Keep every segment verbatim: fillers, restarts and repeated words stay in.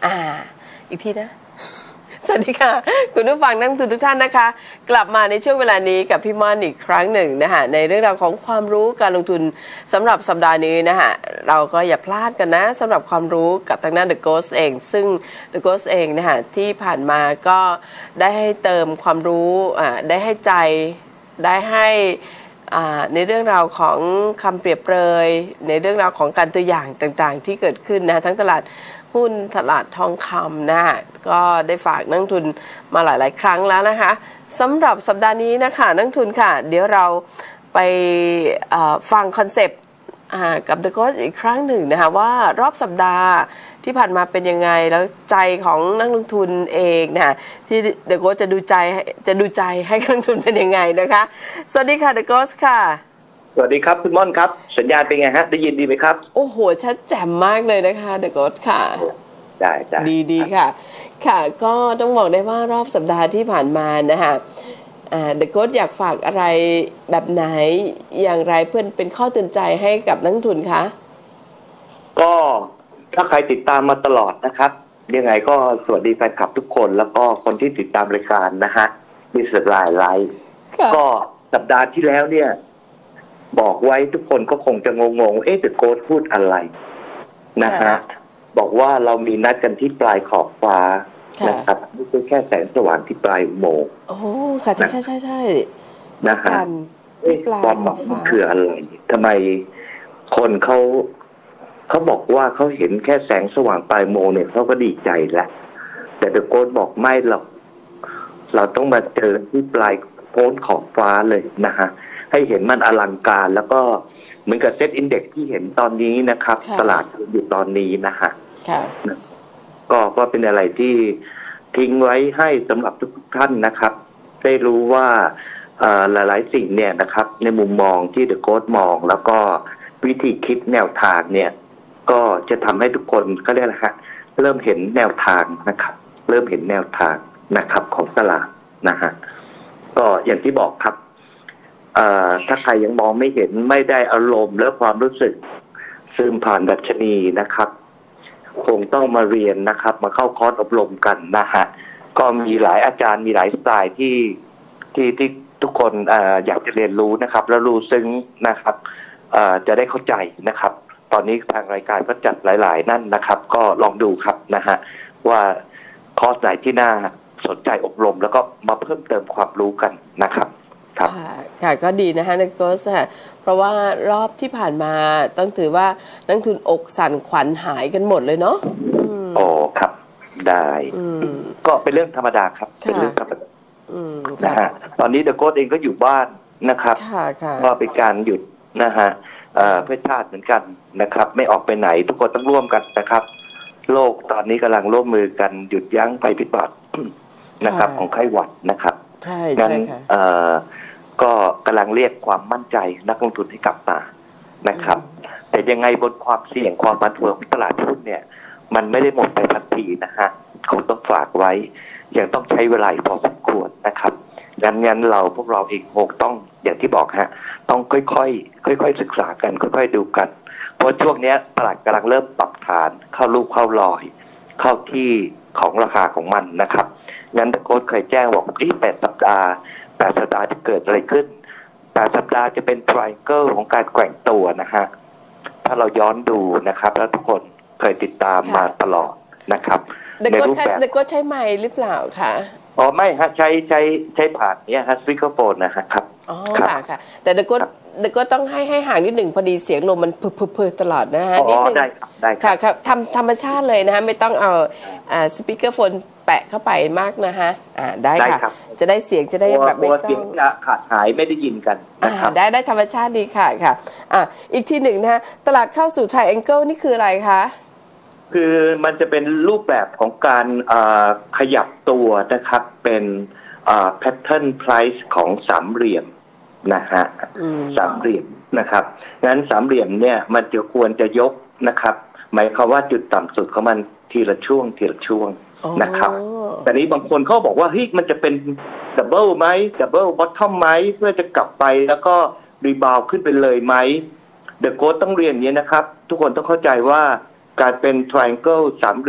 อ่าอีกทีนะสวัสดีค่ะคุณผู้ฟังนักลงทุนทุกท่านนะคะกลับมาในช่วงเวลานี้กับพี่ม่อนอีกครั้งหนึ่งนะคะในเรื่องราวของความรู้การลงทุนสำหรับสัปดาห์นี้นะคะเราก็อย่าพลาดกันนะสำหรับความรู้กับทางด้าน The Ghost เองซึ่ง The Ghost เองนะคะที่ผ่านมาก็ได้ให้เติมความรู้อ่าได้ให้ใจได้ให้ในเรื่องราวของคำเปรียบเปรยในเรื่องราวของการตัวอย่างต่างๆที่เกิดขึ้นนะทั้งตลาดหุ้นตลาดทองคำนะก็ได้ฝากนักทุนมาหลายๆครั้งแล้วนะคะสำหรับสัปดาห์นี้นะคะนักทุนค่ะเดี๋ยวเราไปฟังคอนเซปต์กับ The Ghost อีกครั้งหนึ่งนะคะว่ารอบสัปดาห์ที่ผ่านมาเป็นยังไงแล้วใจของนักลงทุนเองนะที่ The Ghost จะดูใจจะดูใจให้นักลงทุนเป็นยังไงนะคะสวัสดีค่ะ The Ghost ค่ะสวัสดีครับคุณม่อนครับสัญญาณเป็นไงฮะได้ยินดีไหมครับโอ้โหชัดแจ่มมากเลยนะคะ The Ghost ค่ะได้ได้ดีดีค่ะค่ะก็ต้องบอกได้ว่ารอบสัปดาห์ที่ผ่านมานะคะอ่า The Ghost อยากฝากอะไรแบบไหนอย่างไรเพื่อนเป็นข้อเตือนใจให้กับนักลงทุนคะก็ถ้าใครติดตามมาตลอดนะครับยังไงก็สวัสดีแฟนคลับทุกคนแล้วก็คนที่ติดตามรายการนะฮะมีสลายไลฟ์ก็สัปดาห์ที่แล้วเนี่ยบอกไว้ทุกคนก็คงจะงงๆเอ๊ะ The Ghost พูดอะไรนะฮะบอกว่าเรามีนัดกันที่ปลายขอบฟ้านะครับไม่ใช่แค่แสงสว่างที่ปลายอุโมงค์โอ้ค่ะใช่ใช่ใช่ใช่นะฮะที่ปลายขอบฟ้าคืออะไรทำไมคนเขาเขาบอกว่าเขาเห็นแค่แสงสว่างปลายอุโมงค์เนี่ยเขาก็ดีใจแล้วแต่ The Ghost บอกไม่หรอกเราต้องมาเจอที่ปลายโพ้นขอบฟ้าเลยนะฮะให้เห็นมันอลังการแล้วก็เหมือนกับเซ็ตอินเด็กซ์ที่เห็นตอนนี้นะครับตลาดอยู่ตอนนี้นะฮะก็ก็เป็นอะไรที่ทิ้งไว้ให้สำหรับทุกท่านนะครับได้รู้ว่าหลายๆสิ่งเนี่ยนะครับในมุมมองที่ The Ghost มองแล้วก็วิธีคิดแนวทางเนี่ยก็จะทำให้ทุกคนก็เรียกนะฮะเริ่มเห็นแนวทางนะครับเริ่มเห็นแนวทางนะครับของตลาดนะฮะก็อย่างที่บอกครับถ้าใครยังมองไม่เห็นไม่ได้อารมณ์และความรู้สึกซึมผ่านดัชนีนะครับคงต้องมาเรียนนะครับมาเข้าคอร์สอบรมกันนะฮะก็มีหลายอาจารย์มีหลายสไตล์ที่ที่ที่ทุกคนออยากจะเรียนรู้นะครับแล้วรู้ซึ้งนะครับจะได้เข้าใจนะครับตอนนี้ทางรายการก็จัดหลายๆนั่นนะครับก็ลองดูครับนะฮะว่าคอร์สไหนที่น่าสนใจอบรมแล้วก็มาเพิ่มเติมความรู้กันนะครับค่ะค่ะก็ดีนะคะนักโกสค่ะเพราะว่ารอบที่ผ่านมาต้องถือว่านักทุนอกสั่นขวัญหายกันหมดเลยเนาะโอ้ครับได้ก็เป็นเรื่องธรรมดาครับเป็นเรื่องธรรมดานะฮะตอนนี้เดอะโกสเองก็อยู่บ้านนะครับก็เป็นการหยุดนะฮะเพื่อชาติเหมือนกันนะครับไม่ออกไปไหนทุกคนต้องร่วมกันนะครับโลกตอนนี้กำลังร่วมมือกันหยุดยั้งภัยพิบัตินะครับของไข้หวัดนะครับใช่ใช่ค่ะก็กำลังเรียกความมั่นใจนักลงทุนให้กลับมานะครับแต่ยังไงบนความเสี่ยงความผันผวนของตลาดหุ้นเนี่ยมันไม่ได้หมดไปทันทีนะฮะคงต้องฝากไว้ยังต้องใช้เวลาพอสมควรนะครับงั้นงั้นเราพวกเราเองคงต้องอย่างที่บอกฮะต้องค่อยๆค่อยๆศึกษากันค่อยๆดูกันเพราะช่วงนี้ตลาดกำลังเริ่มปรับฐานเข้าลูกเข้ารอยเข้าที่ของราคาของมันนะครับงั้นThe Ghostเคยแจ้งบอกที่แปดสัปดาห์แปดสัปดาห์จะเกิดอะไรขึ้นแปดสัปดาห์จะเป็น triangle ของการแกว่งตัวนะฮะถ้าเราย้อนดูนะครับแล้วทุกคนเคยติดตามมาตลอดนะครับในรูปแบบThe Ghostใช้ไมค์หรือเปล่าคะอ๋อไม่ฮะใช้ใช้ใช้ผ่านเนี้ยฮะสปีกเกอร์โฟนนะฮะครับอ๋อค่ะค่ะแต่ The Ghost The Ghostต้องให้ให้ห่างนิดหนึ่งพอดีเสียงลมมันเพิ่มๆตลอดนะฮะนิดนึงได้ครับได้ค่ะครับทำธรรมชาติเลยนะฮะไม่ต้องเอาอ่าสปีกเกอร์โฟนแปะเข้าไปมากนะฮะอ่าได้ค่ะจะได้เสียงจะได้แบบไม่ต้องเสียงจะขาดหายไม่ได้ยินกันนะครับได้ได้ธรรมชาติดีค่ะค่ะอ่าอีกทีหนึ่งนะฮะตลาดเข้าสู่ Triangle นี่คืออะไรคะคือมันจะเป็นรูปแบบของการขยับตัวนะครับเป็นแพทเทิร์นไพรซ์ของสามเหลี่ยมนะฮะสามเหลี่ยมนะครับงั้นสามเหลี่ยมเนี่ยมันจะควรจะยกนะครับหมายความว่าจุดต่ำสุดของมันทีละช่วงทีละช่วงนะครับแต่นี้บางคนเขาบอกว่าเฮ้ยมันจะเป็นดับเบิลไหมดับเบิลบอททอมไหมเพื่อจะกลับไปแล้วก็รีบาวขึ้นไปเลยไหมเดอะโค้ชต้องเรียนอย่างนี้นะครับทุกคนต้องเข้าใจว่าการเป็น triangle สามเหลี่ยม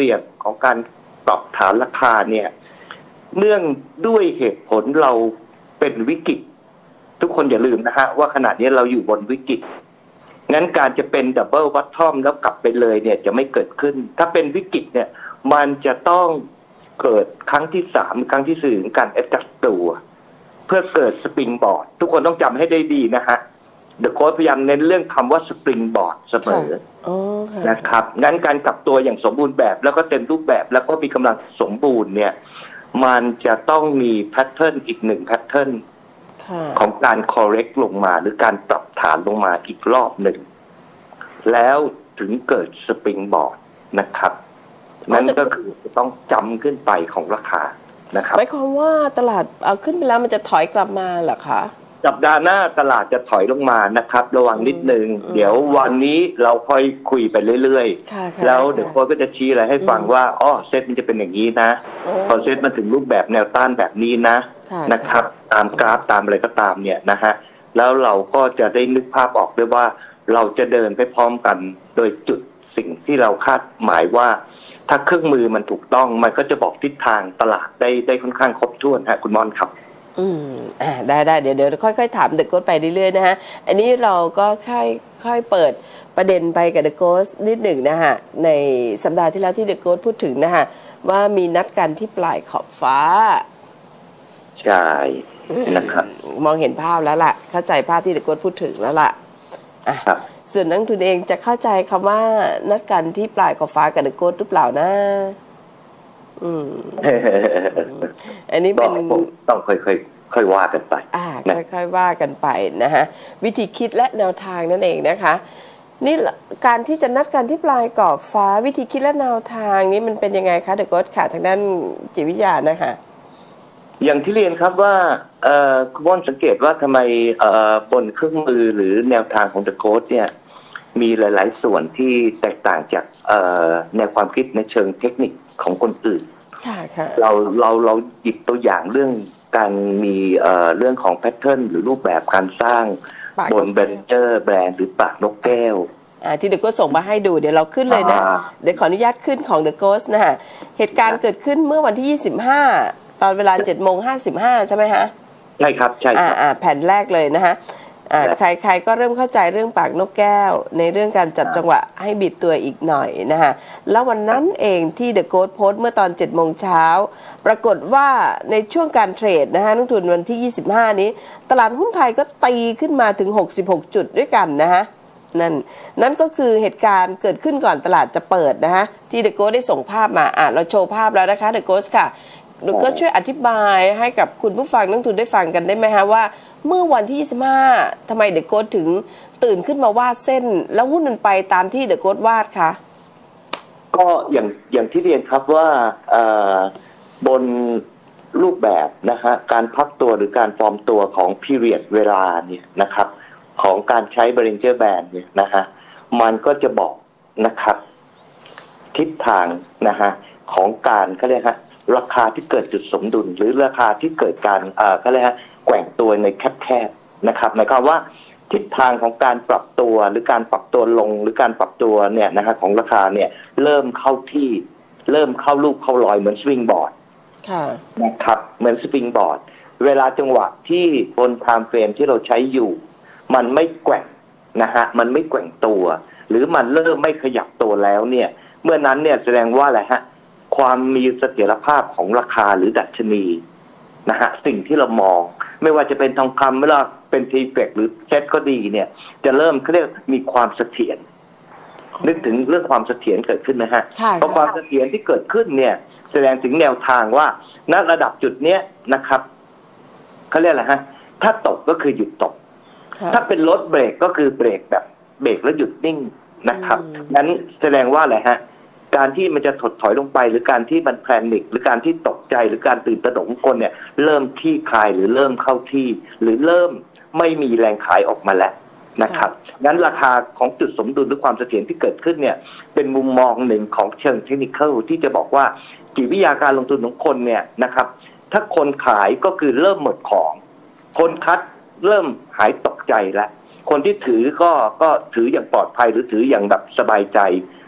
ของการปรับฐานราคาเนี่ยเนื่องด้วยเหตุผลเราเป็นวิกฤตทุกคนอย่าลืมนะฮะว่าขณะนี้เราอยู่บนวิกฤตงั้นการจะเป็นดับเบิลบัตทอมแล้วกลับไปเลยเนี่ยจะไม่เกิดขึ้นถ้าเป็นวิกฤตเนี่ยมันจะต้องเกิดครั้งที่สามครั้งที่สี่ของการแอดจัสตัวเพื่อเกิดสปริงบอร์ดทุกคนต้องจำให้ได้ดีนะฮะเดอะโค้ชพยายามเน้นเรื่องคำว่าสปริงบอร์ดเสมอนะครับงั้นการกลับตัวอย่างสมบูรณ์แบบแล้วก็เต็มรูปแบบแล้วก็มีกำลังสมบูรณ์เนี่ยมันจะต้องมีแพทเทิร์นอีกหนึ่งแพทเทิร์นของการ correct ลงมาหรือการปรับฐานลงมาอีกรอบหนึ่งแล้วถึงเกิดสปริงบอร์ดนะครับนั่นก็คือต้องจำขึ้นไปของราคานะครับหมายความว่าตลาดเอาขึ้นไปแล้วมันจะถอยกลับมาเหรอคะสัปดาห์หน้าตลาดจะถอยลงมานะครับระวังนิดนึงเดี๋ยววันนี้เราค่อยคุยไปเรื่อยๆแล้วเดี๋ยวโค้ชก็จะชี้อะไรให้ฟังว่าอ๋อเซตมันจะเป็นอย่างนี้นะพอเซตมาถึงรูปแบบแนวต้านแบบนี้นะนะครับตามกราฟตามอะไรก็ตามเนี่ยนะฮะแล้วเราก็จะได้นึกภาพออกด้วยว่าเราจะเดินไปพร้อมกันโดยจุดสิ่งที่เราคาดหมายว่าถ้าเครื่องมือมันถูกต้องมันก็จะบอกทิศทางตลาดได้ได้ค่อนข้างครบถ้วนฮะคุณม่อนครับอืมอ่าได้ได้เดี๋ยวเดี๋ยวค่อยๆถามเดอะโกสไปเรื่อยๆนะฮะอันนี้เราก็ค่อยค่อยเปิดประเด็นไปกับเดอะโกสนิดหนึ่งนะฮะในสัปดาห์ที่แล้วที่เดอะโกสพูดถึงนะฮะว่ามีนัดกันที่ปลายขอบฟ้าใช่นะครับมองเห็นภาพแล้วล่ะเข้าใจภาพที่เดอะโกสพูดถึงแล้วล่ะอ่ะส่วนนักทุนเองจะเข้าใจคำว่านัดกันที่ปลายขอบฟ้ากับเดอะโกสหรือเปล่านะอืมอันนี้เป็นต้องค่อยๆค่อยว่ากันไปอ่าค่อยๆว่ากันไปนะฮะวิธีคิดและแนวทางนั่นเองนะคะนี่การที่จะนัดกันที่ปลายกรอบฟ้าวิธีคิดและแนวทางนี้มันเป็นยังไงคะเดอะโกสค่ะทางด้านจิตวิทยานะคะอย่างที่เรียนครับว่าเอ่อคุณม่อนสังเกตว่าทำไมเอ่อบนเครื่องมือหรือแนวทางของเดอะโกสเนี่ยมีหลายๆส่วนที่แตกต่างจากเอ่อแนวความคิดในเชิงเทคนิคของคนอื่นเราเราเราหยิบตัวอย่างเรื่องการมีเอ่อเรื่องของแพทเทิร์นหรือรูปแบบการสร้างบนแบรนเจอร์แบรนด์หรือปากนกแก้วอ่าที่เดอะโกสส่งมาให้ดูเดี๋ยวเราขึ้นเลยนะเดี๋ยวขออนุญาตขึ้นของเดอะโกสนะฮะเหตุการณ์เกิดขึ้นเมื่อวันที่ยี่สิบห้าตอนเวลา เจ็ดโมงห้าสิบห้า ใช่ไหมฮะใช่ครับใช่ครับอ่าแผ่นแรกเลยนะฮะใครๆก็เริ่มเข้าใจเรื่องปากนกแก้วในเรื่องการจัดจังหวะให้บีบตัวอีกหน่อยนะฮะแล้ววันนั้นเองที่เดอะโกสโพสต์เมื่อตอน เจ็ดโมงเช้าปรากฏว่าในช่วงการเทรดนะฮะนักทุนวันที่ยี่สิบห้านี้ตลาดหุ้นไทยก็ตีขึ้นมาถึงหกสิบหกจุดด้วยกันนะฮะนั่นนั่นก็คือเหตุการณ์เกิดขึ้นก่อนตลาดจะเปิดนะฮะที่เดอะโกสได้ส่งภาพมาอ่ะเราโชว์ภาพแล้วนะคะเดอะโกสค่ะก็ช่วยอธิบายให้กับคุณผู้ฟังนักทุนได้ฟังกันได้ไหมฮะว่าเมื่อวันที่ยี่สิบห้าทำไมเดอะโกสถึงตื่นขึ้นมาวาดเส้นแล้วหุ้นมันไปตามที่เดอะโกสวาดคะก็อย่างอย่างที่เรียนครับว่าบนรูปแบบนะฮะการพักตัวหรือการฟอร์มตัวของ period เวลาเนี่ยนะครับของการใช้ Bollinger Band เนี่ยนะฮะมันก็จะบอกนะครับทิศทางนะฮะของการเขาเรียกฮะราคาที่เกิดจุดสมดุลหรือราคาที่เกิดการเอ่อเขาเรียกฮะแกว่งตัวในแคบๆนะครับหมายความว่าทิศทางของการปรับตัวหรือการปรับตัวลงหรือการปรับตัวเนี่ยนะฮะของราคาเนี่ยเริ่มเข้าที่เริ่มเข้ารูปเข้ารอยเหมือนสวิงบอร์ดนะครับเหมือนสวิงบอร์ดเวลาจังหวะที่บนไทม์เฟรมที่เราใช้อยู่มันไม่แกว่งนะฮะมันไม่แกว่งตัวหรือมันเริ่มไม่ขยับตัวแล้วเนี่ยเมื่อนั้นเนี่ยแสดงว่าอะไรฮะความมีเสถียรภาพของราคาหรือดัชนีนะฮะสิ่งที่เรามองไม่ว่าจะเป็นทองคำไม่ว่าเป็นทีเฟกหรือเซ็ตก็ดีเนี่ยจะเริ่มเขาเรียกมีความเสถียรนึกถึงเรื่องความเสถียรเกิดขึ้นนะฮะเพราะความเสถียรที่เกิดขึ้นเนี่ยแสดงถึงแนวทางว่าณระดับจุดเนี้ยนะครับเขาเรียกอะไรฮะถ้าตกก็คือหยุดตกถ้าเป็นรถเบรกก็คือเบรกแบบเบรกแล้วหยุดนิ่งนะครับนั้นแสดงว่าอะไรฮะการที่มันจะถดถอยลงไปหรือการที่มันแพนิคหรือการที่ตกใจหรือการตื่นตระหนกของคนเนี่ยเริ่มที่คลายหรือเริ่มเข้าที่หรือเริ่มไม่มีแรงขายออกมาแล้วนะครับงั้นราคาของจุดสมดุลหรือความเสถียรที่เกิดขึ้นเนี่ยเป็นมุมมองหนึ่งของเชิงเทคนิคที่จะบอกว่าจิตวิทยาการลงทุนของคนเนี่ยนะครับถ้าคนขายก็คือเริ่มหมดของคนคัดเริ่มหายตกใจแล้วคนที่ถือก็ก็ถืออย่างปลอดภัยหรือถืออย่างแบบสบายใจ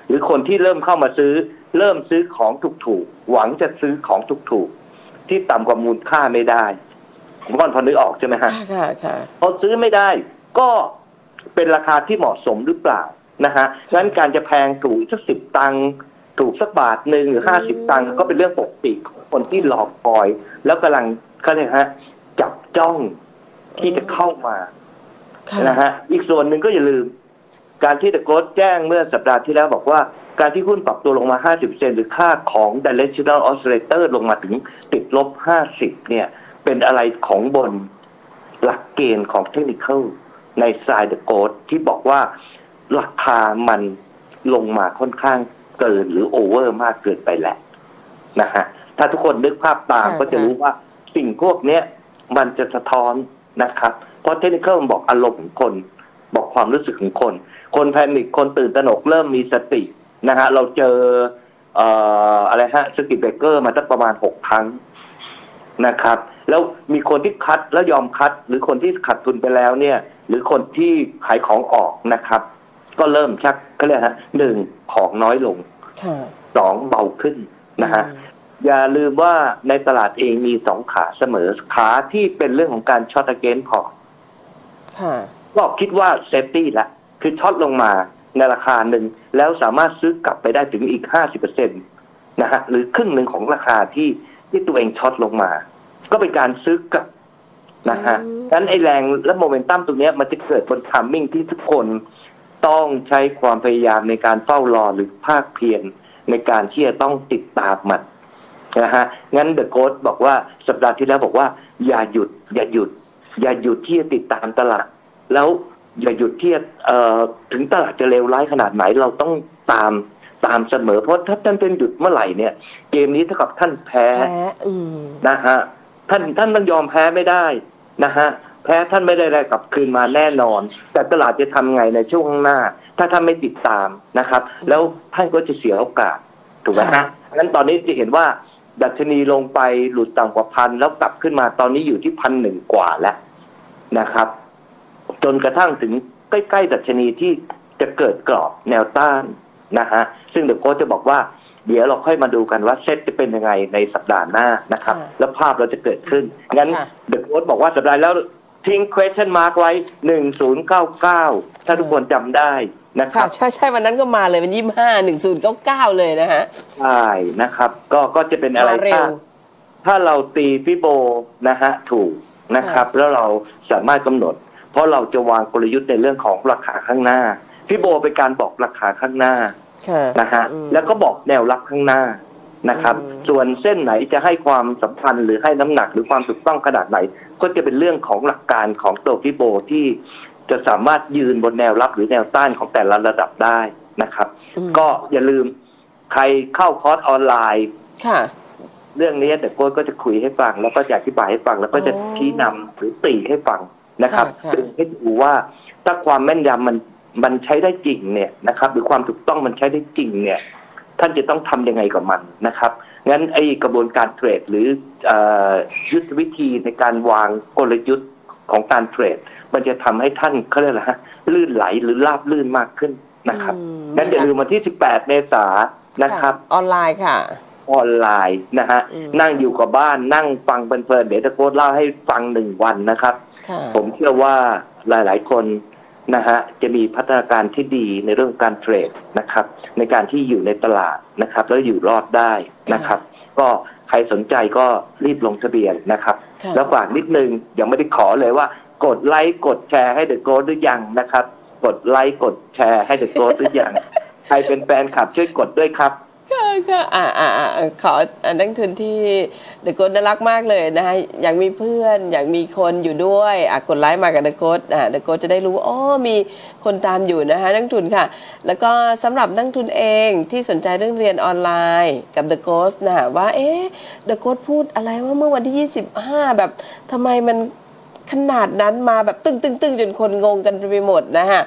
หรือคนที่เริ่มเข้ามาซื้อเริ่มซื้อของถูกๆหวังจะซื้อของถูกๆที่ต่ำกว่ามูลค่าไม่ได้ผมก็พอนึกออกใช่ไหมฮะค่ะค่ะพอซื้อไม่ได้ก็เป็นราคาที่เหมาะสมหรือเปล่านะฮะงั้นการจะแพงถูกสักสิบตังค์ถูกสักบาทหนึ่งหรือห้าสิบตังค์ก็เป็นเรื่องปกติของคนที่รอคอยแล้วกำลังเขาเรียกฮะจับจ้องที่จะเข้ามานะฮะอีกส่วนหนึ่งก็อย่าลืมการที่ The Ghost แจ้งเมื่อสัปดาห์ที่แล้วบอกว่าการที่หุ้นปรับตัวลงมา ห้าสิบเปอร์เซ็นต์ หรือค่าของ Directional Oscillator ลงมาถึงติดลบห้าสิบเนี่ยเป็นอะไรของบนหลักเกณฑ์ของเทคนิคอลในสาย The Ghost ที่บอกว่าราคามันลงมาค่อนข้างเกินหรือโอเวอร์มากเกินไปแหละนะฮะถ้าทุกคนนึกภาพตามก็จะรู้ว่าสิ่งพวกนี้มันจะสะท้อนนะครับเพราะเทคนิคอลมันบอกอารมณ์ของคนบอกความรู้สึกของคนคนแพนิคคนตื่นตระหนกเริ่มมีสตินะฮะเราเจอเอ่ออะไรฮะสกิทเบรกเกอร์มาตั้งประมาณหกครั้งนะครับแล้วมีคนที่คัดแล้วยอมคัดหรือคนที่ขาดทุนไปแล้วเนี่ยหรือคนที่ขายของออกนะครับก็เริ่มชักเขาเรียกฮะหนึ่งของน้อยลงสองเบาขึ้นนะฮะอย่าลืมว่าในตลาดเองมีสองขาเสมอขาที่เป็นเรื่องของการช็อตเกนพอก็คิดว่าเซฟตี้ละคือช็อตลงมาในราคาหนึ่งแล้วสามารถซื้อกลับไปได้ถึงอีก ห้าสิบเปอร์เซ็นต์ นะฮะหรือครึ่งหนึ่งของราคาที่ที่ตัวเองช็อตลงมาก็เป็นการซื้อกลับนะฮะฉะนั้นไอ้แรงและโมเมนตัมตรงนี้มันจะเกิดบนทัมมิ่งที่ทุกคนต้องใช้ความพยายามในการเฝ้ารอหรือภาคเพียรในการที่จะต้องติดตามมันนะฮะงั้นเดอะโค้ชบอกว่าสัปดาห์ที่แล้วบอกว่าอย่าหยุดอย่าหยุดอย่าหยุดที่จะติดตามตลาดแล้วอย่าหยุดที่จะเอ่อถึงตลาดจะเลวร้ายขนาดไหนเราต้องตามตามเสมอเพราะถ้าท่านเป็นหยุดเมื่อไหร่เนี่ยเกมนี้เท่ากับท่านแพ้นะฮะท่านท่านต้องยอมแพ้ไม่ได้นะฮะแพ้ท่านไม่ได้อะไรกลับคืนมาแน่นอนแต่ตลาดจะทำไงในช่วงข้างหน้าถ้าท่านไม่ติดตามนะครับแล้วท่านก็จะเสียโอกาสถูกไหมฮะงั้นตอนนี้จะเห็นว่าดัชนีลงไปหลุดต่ำกว่าพันแล้วกลับขึ้นมาตอนนี้อยู่ที่พันหนึ่งกว่าแล้วนะครับจนกระทั่งถึงใกล้ๆดัชนีที่จะเกิดกรอบแนวต้านนะฮะซึ่งเดี๋ยวโค้ชจะบอกว่าเดี๋ยวเราค่อยมาดูกันว่าเซตจะเป็นยังไงในสัปดาห์หน้านะครับแล้วภาพเราจะเกิดขึ้นงั้นเดี๋ยวโค้ชบอกว่าสัปดาห์แล้วทิ้ง question mark ไว้หนึ่งศูนย์เก้าเก้าถ้าทุกคนจำได้นะครับใช่ใช่วันนั้นก็มาเลยเป็นยี่สิบห้า หนึ่งศูนย์เก้าเก้าเลยนะฮะใช่นะครับก็ก็จะเป็นอะไรถ้าถ้าเราตีฟิโบนะฮะถูกนะครับแล้วเราสามารถกำหนดเพราะเราจะวางกลยุทธ์ในเรื่องของราคาข้างหน้าฟิโบเป็นการบอกราคาข้างหน้านะฮะแล้วก็บอกแนวรับข้างหน้านะครับส่วนเส้นไหนจะให้ความสัมพันธ์หรือให้น้ำหนักหรือความถูกต้องขนาดไหนก็จะเป็นเรื่องของหลักการของตัวฟิโบที่จะสามารถยืนบนแนวรับหรือแนวต้านของแต่ละระดับได้นะครับก็อย่าลืมใครเข้าคอร์สออนไลน์เรื่องนี้แต่โค้ชก็จะคุยให้ฟังแล้วก็จะอธิบายให้ฟังแล้วก็จะชี้นำหรือตีให้ฟังนะครับให้ดูว่าถ้าความแม่นยำมันมันใช้ได้จริงเนี่ยนะครับหรือความถูกต้องมันใช้ได้จริงเนี่ยท่านจะต้องทำยังไงกับมันนะครับงั้นไอ้กระบวนการเทรดหรือยุทธวิธีในการวางกลยุทธ์ของการเทรดมันจะทำให้ท่านเขาเรียกอะไรฮะลื่นไหลหรือราบลื่นมากขึ้นนะครับงั้นอย่าลืมวันที่สิบแปดเมษายนนะครับออนไลน์ค่ะออนไลน์นะฮะนั่งอยู่กับบ้านนั่งฟังเพลินๆเดี๋ยวจะโค้ชเล่าให้ฟังหนึ่งวันนะครับผมเชื่อว่าหลายๆคนนะฮะจะมีพัฒนาการที่ดีในเรื่องการเทรดนะครับในการที่อยู่ในตลาดนะครับแล้วอยู่รอดได้นะครับก็ใครสนใจก็รีบลงทะเบียนนะครับแล้วฝากนิดนึงยังไม่ได้ขอเลยว่ากดไลค์กดแชร์ให้เดอะโกลด์หรือยังนะครับกดไลค์กดแชร์ให้เดอะโกลด์หรือยังใครเป็นแฟนคลับช่วยกดด้วยครับค่ะค่ะอ่าอ่าขอนักทุนที่เดอะโกลด์น่ารักมากเลยนะฮะอยากมีเพื่อนอยากมีคนอยู่ด้วยอ่ะกดไลค์มากับเดอะโกลด์อ่าเดอะโกลด์จะได้รู้อ๋อมีคนตามอยู่นะฮะนักทุนค่ะแล้วก็สำหรับนักทุนเองที่สนใจเรื่องเรียนออนไลน์กับเดอะโกลด์นะว่าเอ๊ะเดอะโกลด์พูดอะไรว่าเมื่อวันที่ยี่สิบห้าแบบทำไมมันขนาดนั้นมาแบบตึ้งตึ้งตึ้งจนคนงงกันไปหมดนะฮะ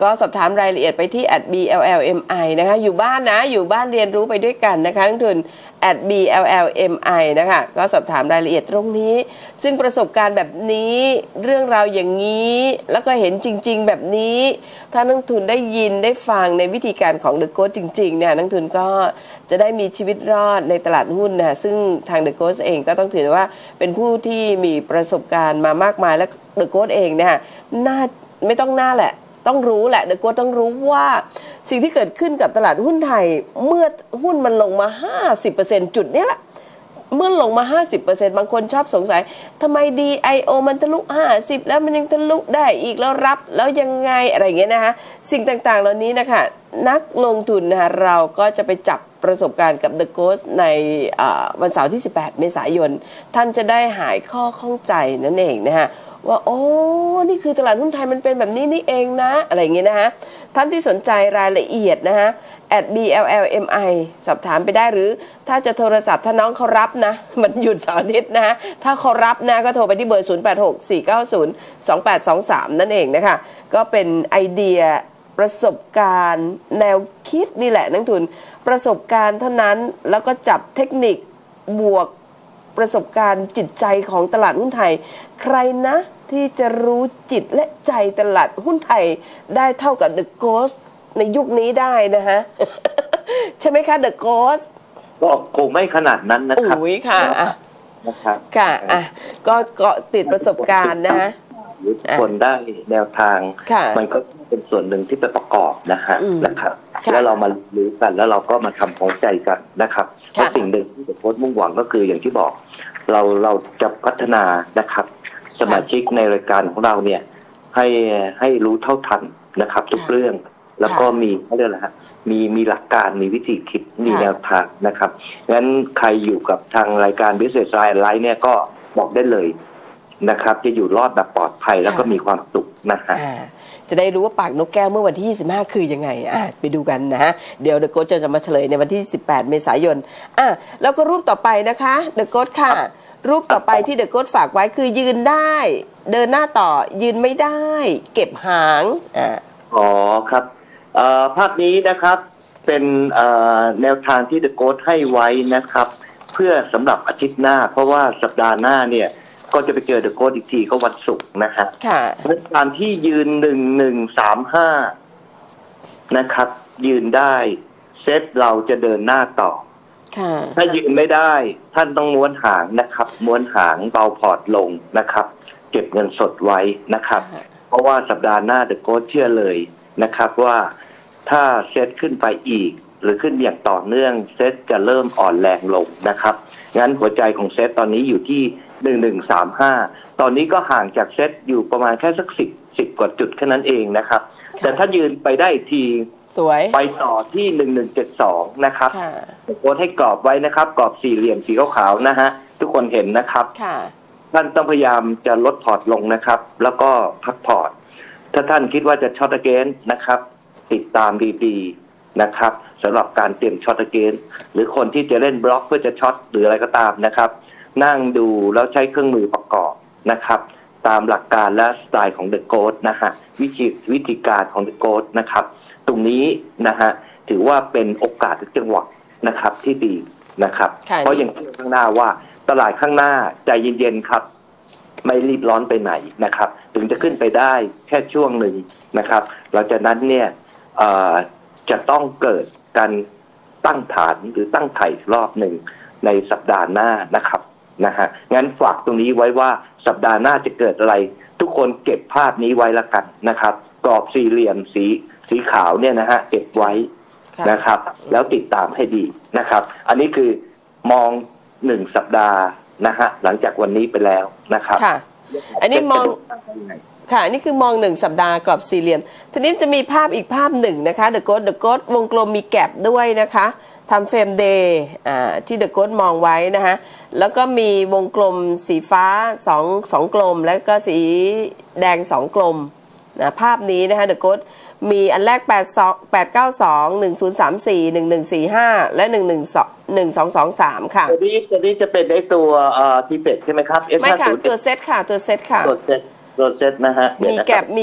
ก็สอบถามรายละเอียดไปที่ แอท บี แอล แอล เอ็ม ไอ นะคะอยู่บ้านนะอยู่บ้านเรียนรู้ไปด้วยกันนะคะนักทุน แอท บี แอล แอล เอ็ม ไอ นะคะก็สอบถามรายละเอียดตรงนี้ซึ่งประสบการณ์แบบนี้เรื่องราวอย่างนี้แล้วก็เห็นจริงๆแบบนี้ถ้านักทุนได้ยินได้ฟังในวิธีการของ The Ghost จริงๆเนี่ยนักทุนก็จะได้มีชีวิตรอดในตลาดหุ้นนะซึ่งทาง The Ghost เองก็ต้องถือว่าเป็นผู้ที่มีประสบการณ์มามากมายและ The Ghost เองเนี่ยน่าไม่ต้องน่าแหละต้องรู้แหละ The Ghost ต้องรู้ว่าสิ่งที่เกิดขึ้นกับตลาดหุ้นไทยเมื่อหุ้นมันลงมา ห้าสิบเปอร์เซ็นต์ จุดนี้แหละเมื่อลงมา ห้าสิบเปอร์เซ็นต์ บางคนชอบสงสัยทำไม ดี ไอ โอ มันทะลุห้าสิบแล้วมันยังทะลุได้อีกแล้วรับแล้วยังไงอะไรอย่างเงี้ยนะคะสิ่งต่างๆเหล่านี้นะคะนักลงทุนนะคะเราก็จะไปจับประสบการณ์กับ The Ghost ในวันเสาร์ที่สิบแปดเมษายนท่านจะได้หายข้อข้องใจนั่นเองนะคะว่าโอ้นี่คือตลาดหุ้นไทยมันเป็นแบบนี้นี่เองนะอะไรอย่างเงี้ยนะฮะท่านที่สนใจรายละเอียดนะฮะ แอท บี แอล แอล เอ็ม ไอ สอบถามไปได้หรือถ้าจะโทรศัพท์ถ้าน้องเขารับนะมันหยุดเสาร์อาทิตย์นะฮะถ้าเขารับนะก็โทรไปที่เบอร์ศูนย์ แปด หก สี่ เก้า ศูนย์ สอง แปด สอง สามนั่นเองนะคะก็เป็นไอเดียประสบการณ์แนวคิดนี่แหละนักทุนประสบการณ์เท่านั้นแล้วก็จับเทคนิคบวกประสบการณ์จิตใจของตลาดหุ้นไทยใครนะที่จะรู้จิตและใจตลาดหุ้นไทยได้เท่ากับ The Ghost ในยุคนี้ได้นะฮะ ใช่ไหมคะ The Ghost ก็คงไม่ขนาดนั้นนะครับอุ้ยค่ะนะครับค่ะอ่ะก็เกาะติดประสบการณ์นะฮะคนได้แนวทางมันก็เป็นส่วนหนึ่งที่ไปประกอบนะฮะนะครับแล้วเรามารู้กันแล้วเราก็มาทำของใจกันนะครับเพราะสิ่งหนึ่งที่The Ghostมุ่งหวังก็คืออย่างที่บอกเราเราจะพัฒนานะครับสมาชิกในรายการของเราเนี่ยให้ให้รู้เท่าทันนะครับทุกเรื่องแล้วก็มีเขาเรียกอะไรฮะมีมีหลักการมีวิธีคิดมีแนวทางนะครับงั้นใครอยู่กับทางรายการ Business Line เนี่ยก็บอกได้เลยนะครับจะอยู่รอดแบบปลอดภัยแล้วก็มีความสุขนะฮะจะได้รู้ว่าปากนกแก้วเมื่อวันที่ยี่สิบห้าคือยังไงอ่ะไปดูกันนะฮะเดี๋ยว The Ghost จะมาเฉลยในวันที่สิบแปดเมษายนอ่ะแล้วก็รูปต่อไปนะคะ The Ghost ค่ะรูปต่อไปที่ The Ghost ฝากไว้คือยืนได้เดินหน้าต่อยืนไม่ได้เก็บหางอ่าอ๋อครับภาพนี้นะครับเป็นแนวทางที่ The Ghost ให้ไว้นะครับเพื่อสำหรับอาทิตย์หน้าเพราะว่าสัปดาห์หน้าเนี่ยก็จะไปเจอ The Ghost อีกทีก็วันศุกร์นะฮะเพราะการที่ยืนหนึ่งหนึ่งสามห้านะครับยืนได้เซตเราจะเดินหน้าต่อถ้ายืนไม่ได้ท่านต้องม้วนหางนะครับม้วนหางเบาพอร์ตลงนะครับเก็บเงินสดไว้นะครับเพราะว่าสัปดาห์หน้า The Ghost เชื่อเลยนะครับว่าถ้าเซตขึ้นไปอีกหรือขึ้นอย่างต่อเนื่องเซตจะเริ่มอ่อนแรงลงนะครับงั้นหัวใจของเซตตอนนี้อยู่ที่หนึ่งหนึ่งสามห้าตอนนี้ก็ห่างจากเซตอยู่ประมาณแค่สักสิบสิบกว่าจุดแค่นั้นเองนะครับแต่ถ้ายืนไปได้ทีสวยไปต่อที่หนึ่งหนึ่งเจ็ดสองนะครับโค้ดให้กรอบไว้นะครับกรอบสี่เหลี่ยมสีขาวๆนะฮะทุกคนเห็นนะครับท่านต้องพยายามจะลดพอร์ตลงนะครับแล้วก็พักพอร์ตถ้าท่านคิดว่าจะช็อตเกนนะครับติดตามดีๆนะครับสำหรับการเตรียมช็อตเกนหรือคนที่จะเล่นบล็อกเพื่อจะช็อตหรืออะไรก็ตามนะครับนั่งดูแล้วใช้เครื่องมือประกอบนะครับตามหลักการและสไตล์ของ The Ghost นะฮะวิธีวิธีการของ The Ghost นะครับตรงนี้นะฮะถือว่าเป็นโอกาสจังหวะนะครับที่ดีนะครับเพราะอย่างที่ข้างหน้าว่าตลาดข้างหน้าใจเย็นๆครับไม่รีบร้อนไปไหนนะครับถึงจะขึ้นไปได้แค่ช่วงหนึ่งนะครับหลังจากนั้นเนี่ยจะต้องเกิดการตั้งฐานหรือตั้งไข่รอบหนึ่งในสัปดาห์หน้านะครับนะฮะงั้นฝากตรงนี้ไว้ว่าสัปดาห์หน้าจะเกิดอะไรทุกคนเก็บภาพนี้ไว้ละกันนะครับกรอบสี่เหลี่ยมสีสีขาวเนี่ยนะฮะเก็บไว้นะครับแล้วติดตามให้ดีนะครับอันนี้คือมองหนึ่งสัปดาห์นะฮะหลังจากวันนี้ไปแล้วนะครับค่ะอันนี้มองค่ะนี่คือมองหนึ่งสัปดาห์กรอบสี่เหลี่ยมทีนี้จะมีภาพอีกภาพหนึ่งนะคะ The Ghost The Ghost วงกลมมีแก็บด้วยนะคะทำเฟรมเดย์อ่าที่ The Ghost มองไว้นะคะแล้วก็มีวงกลมสีฟ้าสองสองกลมแล้วก็สีแดงสองกลมนะภาพนี้นะคะ The Ghost มีอันแรกแปด แปด เก้า สอง หนึ่ง ศูนย์ สาม สี่ หนึ่ง หนึ่ง สี่ ห้าและหนึ่ง หนึ่ง สอง หนึ่ง สอง สอง สามค่ะตัวนี้ตัวนี้จะเป็นไอ้ตัวเอ่อทีเป็ดใช่ไหมครับไม่ค่ะตัวเซตค่ะตัวเซตค่ะตัวเซตตัวเซตนะฮะมีแก็บมีแก็บ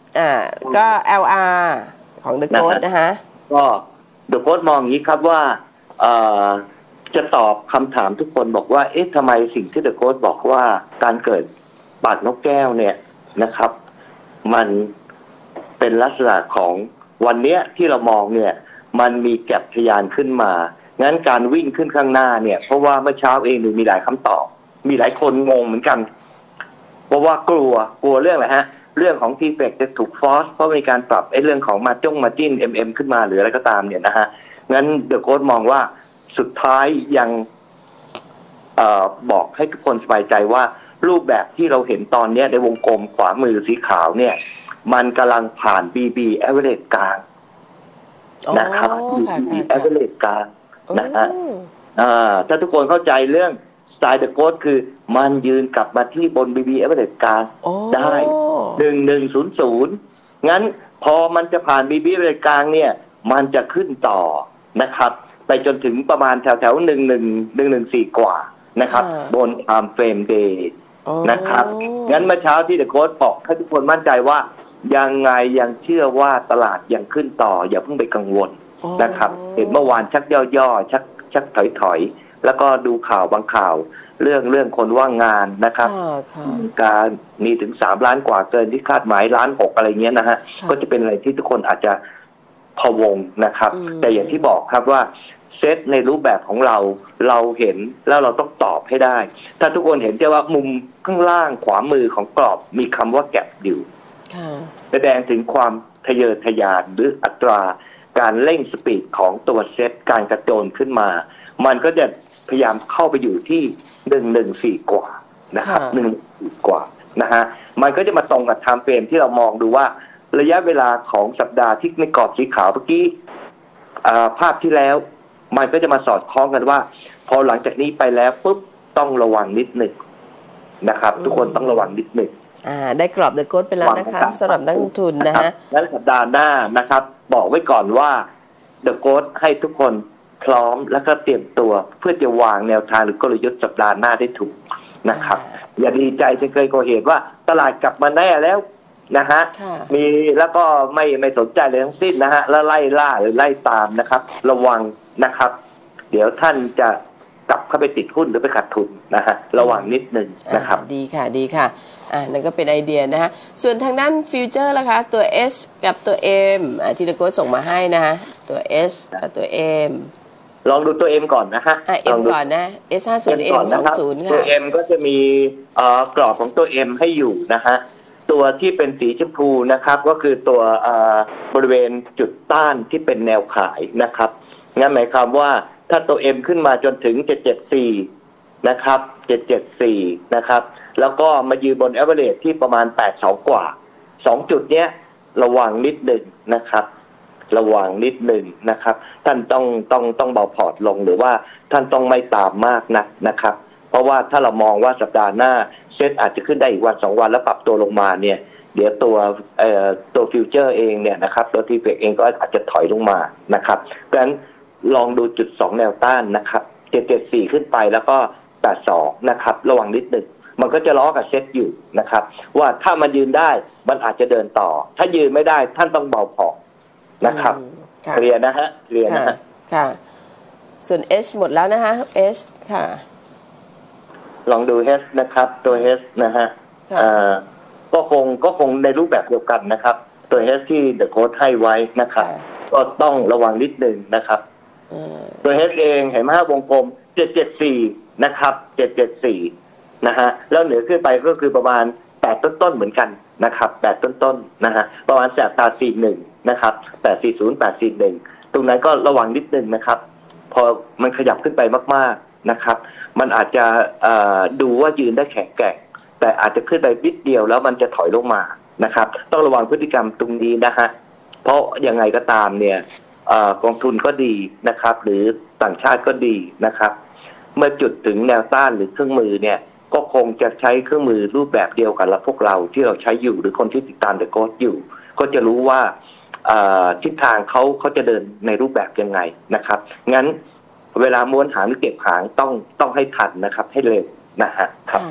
อ่าก็ แอล อาร์ ของ The Ghost นะฮะก็ The Ghost มองอย่างนี้ครับว่าเอ่อจะตอบคำถามทุกคนบอกว่าเอ๊ะทำไมสิ่งที่ The Ghost บอกว่าการเกิดปากนกแก้วเนี่ยนะครับมันเป็นลักษณะของวันเนี้ยที่เรามองเนี่ยมันมีแก็บทะยานขึ้นมางั้นการวิ่งขึ้นข้างหน้าเนี่ยเพราะว่าเมื่อเช้าเองมีหลายคำตอบมีหลายคนงงเหมือนกันเพราะว่ากลัวกลัวเรื่องอะไรฮะเรื่องของ ที เอฟ อี ซี จะถูกฟอสเพราะมีการปรับไอ้เรื่องของมาจ้งมาจิ้น เอ็ม เอ็ม ขึ้นมาหรืออะไรก็ตามเนี่ยนะฮะงั้นเดอะโค้ชมองว่าสุดท้ายยังเอ่อบอกให้ทุกคนสบายใจว่ารูปแบบที่เราเห็นตอนนี้ในวงกลมขวามือสีขาวเนี่ยมันกำลังผ่าน บี บี average กลางนะครับ บี บี average กลางนะฮะถ้าทุกคนเข้าใจเรื่องสไตล์เดอะโค้ชคือมันยืนกลับมาที่บน บี บี average กลางได้หนึ่งหนึ่งศูนย์ศูนย์งั้นพอมันจะผ่าน บี บี average กลางเนี่ยมันจะขึ้นต่อนะครับไปจนถึงประมาณแถวแถวหนึ่งหนึ่งหนึ่งหนึ่งสี่กว่านะครับบน time frame day นะครับงั้นเมื่อเช้าที่เดอะโค้ชบอกให้ทุกคนมั่นใจว่ายังไงยังเชื่อว่าตลาดยังขึ้นต่ออย่าเพิ่งไปกังวลนะครับเห็นเมื่อวานชักย่อๆชักชักถอยๆแล้วก็ดูข่าวบางข่าวเรื่องเรื่องคนว่างงานนะครับการมีถึงสามล้านกว่าเกินที่คาดหมายล้านหกอะไรเงี้ยนะฮะก็จะเป็นอะไรที่ทุกคนอาจจะพะวงนะครับแต่อย่างที่บอกครับว่าเซตในรูปแบบของเราเราเห็นแล้วเราต้องตอบให้ได้ถ้าทุกคนเห็นจะว่ามุมข้างล่างขวามือของกรอบมีคำว่าแก็บอยู่แสดงถึงความทะเยอทะยานหรืออัตราการเร่งสปีดของตัวเซตการกระโจนขึ้นมามันก็จะพยายามเข้าไปอยู่ที่หนึ่งหนึ่งสี่กว่านะครับหนึ่งสี่กว่านะฮะมันก็จะมาตรงกับไทม์เฟรมที่เรามองดูว่าระยะเวลาของสัปดาห์ที่ในกรอบสีขาวเมื่อกี้ภาพที่แล้วมันก็จะมาสอดคล้องกันว่าพอหลังจากนี้ไปแล้วปุ๊บต้องระวังนิดหนึ่งนะครับทุกคนต้องระวังนิดหนึ่งอ่าได้กรอบเดอะโค้ชไปแล้วนะคะสำหรับนักลงทุนนะฮะแล้วสัปดาห์หน้านะครับบอกไว้ก่อนว่าเดอะโค้ชให้ทุกคนพร้อมแล้วก็เตรียมตัวเพื่อจะวางแนวทางหรือกลยุทธ์สัปดาห์หน้าได้ถูกนะครับอย่าดีใจจนเกินกว่าเหตุว่าตลาดกลับมาแน่แล้วนะฮะมีแล้วก็ไม่ไม่สนใจเลยทั้งสิ้นนะฮะแล้วไล่ล่าหรือไล่ตามนะครับระวังนะครับเดี๋ยวท่านจะกลับเข้าไปติดหุ้นหรือไปขาดทุนนะฮะระวังนิดนึงนะครับดีค่ะดีค่ะอ่านั่นก็เป็นไอเดียนะฮะส่วนทางด้านฟิวเจอร์ล่ะคะตัว S กับตัว M อ่าที่เดอะโค้ชส่งมาให้นะฮะตัว S กับตัว M ลองดูตัว M ก่อนนะฮะอ่า M ก่อนนะ เอส ห้าสิบ M สองสิบค่ะตัว M ก็จะมีเอ่อกรอบของตัว M ให้อยู่นะฮะตัวที่เป็นสีชมพูนะครับก็คือตัวบริเวณจุดต้านที่เป็นแนวขายนะครับงั้นหมายความว่าถ้าตัว M ขึ้นมาจนถึงเจ็ดเจ็ดสี่นะครับเจ็ดเจ็ดสี่นะครับแล้วก็มายืนบน average ที่ประมาณแปดสิบสองกว่าสองจุดเนี้ยระวังนิดหนึ่งนะครับระวังนิดหนึ่งนะครับท่านต้องต้องต้องเบาพอร์ตลงหรือว่าท่านต้องไม่ตามมากนักนะครับเพราะว่าถ้าเรามองว่าสัปดาห์หน้าเซ็ตอาจจะขึ้นได้อีกวันสองวันแล้วปรับตัวลงมาเนี่ยเดี๋ยวตัวเอ่อตัวฟิวเจอร์เองเนี่ยนะครับตัวทีเฟกเองก็อาจจะถอยลงมานะครับเพราะฉะนั้นลองดูจุดสองแนวต้านนะครับเจ็ดเจ็ดสี่ขึ้นไปแล้วก็แปดสิบสองนะครับระวังนิดหนึ่งมันก็จะล้อกับเซ็ตอยู่นะครับว่าถ้ามันยืนได้มันอาจจะเดินต่อถ้ายืนไม่ได้ท่านต้องเบาพอนะครับเคลียร์นะฮะเคลียร์นะฮะค่ะส่วน H หมดแล้วนะคะ H ค่ะลองดู H นะครับตัว H นะฮะก็คงก็คงในรูปแบบเดียวกันนะครับตัว H ที่เดอะโค้ชให้ไว้นะครับก็ต้องระวังนิดนึงนะครับตัว H เองเห็นไหมฮะวงกลมเจ็ดเจ็ดสี่นะครับเจ็ดเจ็ดสี่นะฮะแล้วเหนือขึ้นไปก็คือประมาณแปดต้นๆเหมือนกันนะครับแปดต้นๆนะฮะประมาณแสบตาสี่หนึ่งนะครับแปดสี่ศูนย์ แปดสี่หนึ่งตรงนั้นก็ระวังนิดนึงนะครับพอมันขยับขึ้นไปมากๆนะครับมันอาจจะดูว่ายืนได้แข็งแกร่งแต่อาจจะขึ้นไปนิดเดียวแล้วมันจะถอยลงมานะครับต้องระวังพฤติกรรมตรงนี้นะฮะเพราะยังไงก็ตามเนี่ยกองทุนก็ดีนะครับหรือต่างชาติก็ดีนะครับเมื่อจุดถึงแนวต้านหรือเครื่องมือเนี่ยก็คงจะใช้เครื่องมือรูปแบบเดียวกันและพวกเราที่เราใช้อยู่หรือคนที่ติดตามเดอะโค้ชอยู่ก็จะรู้ว่าทิศทางเขาเขาจะเดินในรูปแบบยังไงนะครับงั้นเวลาม้วนหางหรือเก็บหางต้องต้องให้ทันนะครับให้เร็วนะฮะครับ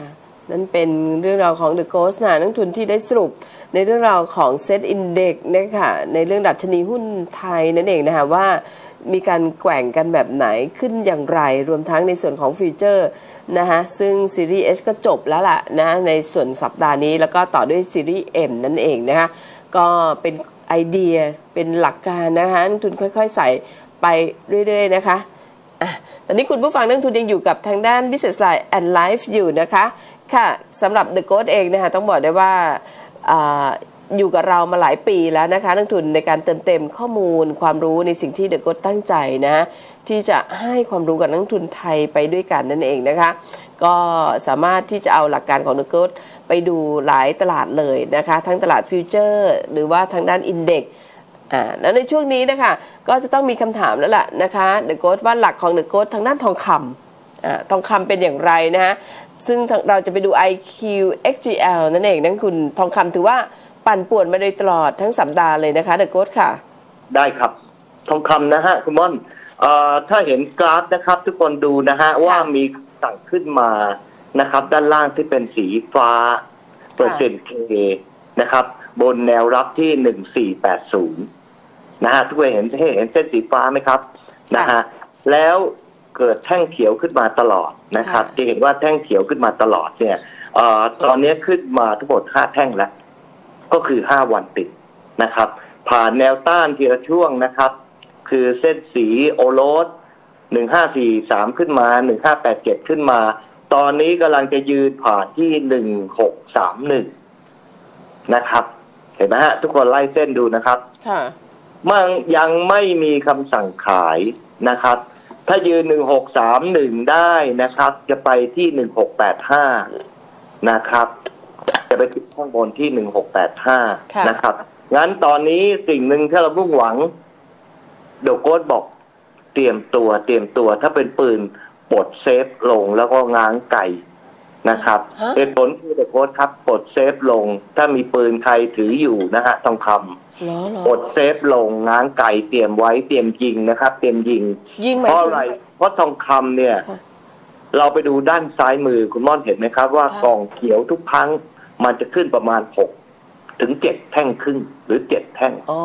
นั่นเป็นเรื่องราวของ The Ghost นะนักทุนที่ได้สรุปในเรื่องราวของ Set Index นะคะในเรื่องดัชนีหุ้นไทยนั่นเองนะคะว่ามีการแกว่งกันแบบไหนขึ้นอย่างไรรวมทั้งในส่วนของฟิวเจอร์นะคะซึ่งซีรีส์ H ก็จบแล้วล่ะนะในส่วนสัปดาห์นี้แล้วก็ต่อด้วยซีรีส์ M นั่นเองนะคะก็เป็นไอเดียเป็นหลักการนะคะนักทุนค่อยๆใส่ไปเรื่อยๆนะคะอ่ะตอนนี้คุณผู้ฟังนักทุนยังอยู่กับทางด้าน Business Line and Life อยู่นะคะค่ะสำหรับ The Ghost เองนะคะต้องบอกได้ว่าอ่าอยู่กับเรามาหลายปีแล้วนะคะนักทุนในการเติมเต็มข้อมูลความรู้ในสิ่งที่ The Ghost ตั้งใจนะที่จะให้ความรู้กับนักทุนไทยไปด้วยกันนั่นเองนะคะก็สามารถที่จะเอาหลักการของ The Ghost ไปดูหลายตลาดเลยนะคะทั้งตลาดฟิวเจอร์หรือว่าทางด้านอินเด็กซ์อ่าแล้วในช่วงนี้นะคะก็จะต้องมีคำถามแล้วล่ะนะคะ The Ghost ว่าหลักของ The Ghost ทางด้านทองคำอ่าทองคำเป็นอย่างไรนะฮะซึ่งเราจะไปดู ไอ คิว เอ็กซ์ จี แอล นั่นเองนั่นคุณทองคำถือว่าปั่นป่วนมาโดยตลอดทั้งสัปดาห์เลยนะคะ The Ghost ค่ะได้ครับทองคำนะฮะคุณม่อนเอ่อถ้าเห็นกราฟนะครับทุกคนดูนะฮะว่ามีสั่งขึ้นมานะครับด้านล่างที่เป็นสีฟ้าเปอร์เซ็นต์เคนะครับบนแนวรับที่หนึ่งสี่แปดศูนย์นะฮะทุกคนเห็นเห็นเส้นสีฟ้าไหมครับนะฮะแล้วเกิดแท่งเขียวขึ้นมาตลอดนะครับจะเห็นว่าแท่งเขียวขึ้นมาตลอดเนี่ยเอ่อตอนนี้ขึ้นมาทั้งหมดห้าแท่งแล้วก็คือห้าวันติดนะครับผ่านแนวต้านทีละช่วงนะครับคือเส้นสีโอโรสหนึ่งห้าสี่สามขึ้นมาหนึ่งห้าแปดเจ็ดขึ้นมาตอนนี้กำลังจะยืนผ่านที่หนึ่งหกสามหนึ่งนะครับเห็นไหมฮะทุกคนไล่เส้นดูนะครับค่ะมันยังไม่มีคำสั่งขายนะครับถ้ายืนหนึ่งหกสามหนึ่งได้นะครับจะไปที่หนึ่งหกแปดห้านะครับจะไปที่ข้างบนที่หนึ่งหกแปดห้านะครับงั้นตอนนี้สิ่งหนึ่งที่เรามุ่งหวังเดอะโค้ชบอกเตรียมตัวเตรียมตัวถ้าเป็นปืนปลดเซฟลงแล้วก็ง้างไก่นะครับเป็นผลคือเดอะโค้ชครับปลดเซฟลงถ้ามีปืนใครถืออยู่นะฮะทองคำปลดเซฟลงง้างไก่เตรียมไว้เตรียมยิงนะครับเตรียมยิงเพราะอะไรเพราะทองคำเนี่ยเราไปดูด้านซ้ายมือคุณม่อนเห็นไหมครับว่ากองเขียวทุกครั้งมันจะขึ้นประมาณหกถึงเจ็ดแท่งครึ่งหรือเจ็ดแท่งอ๋อ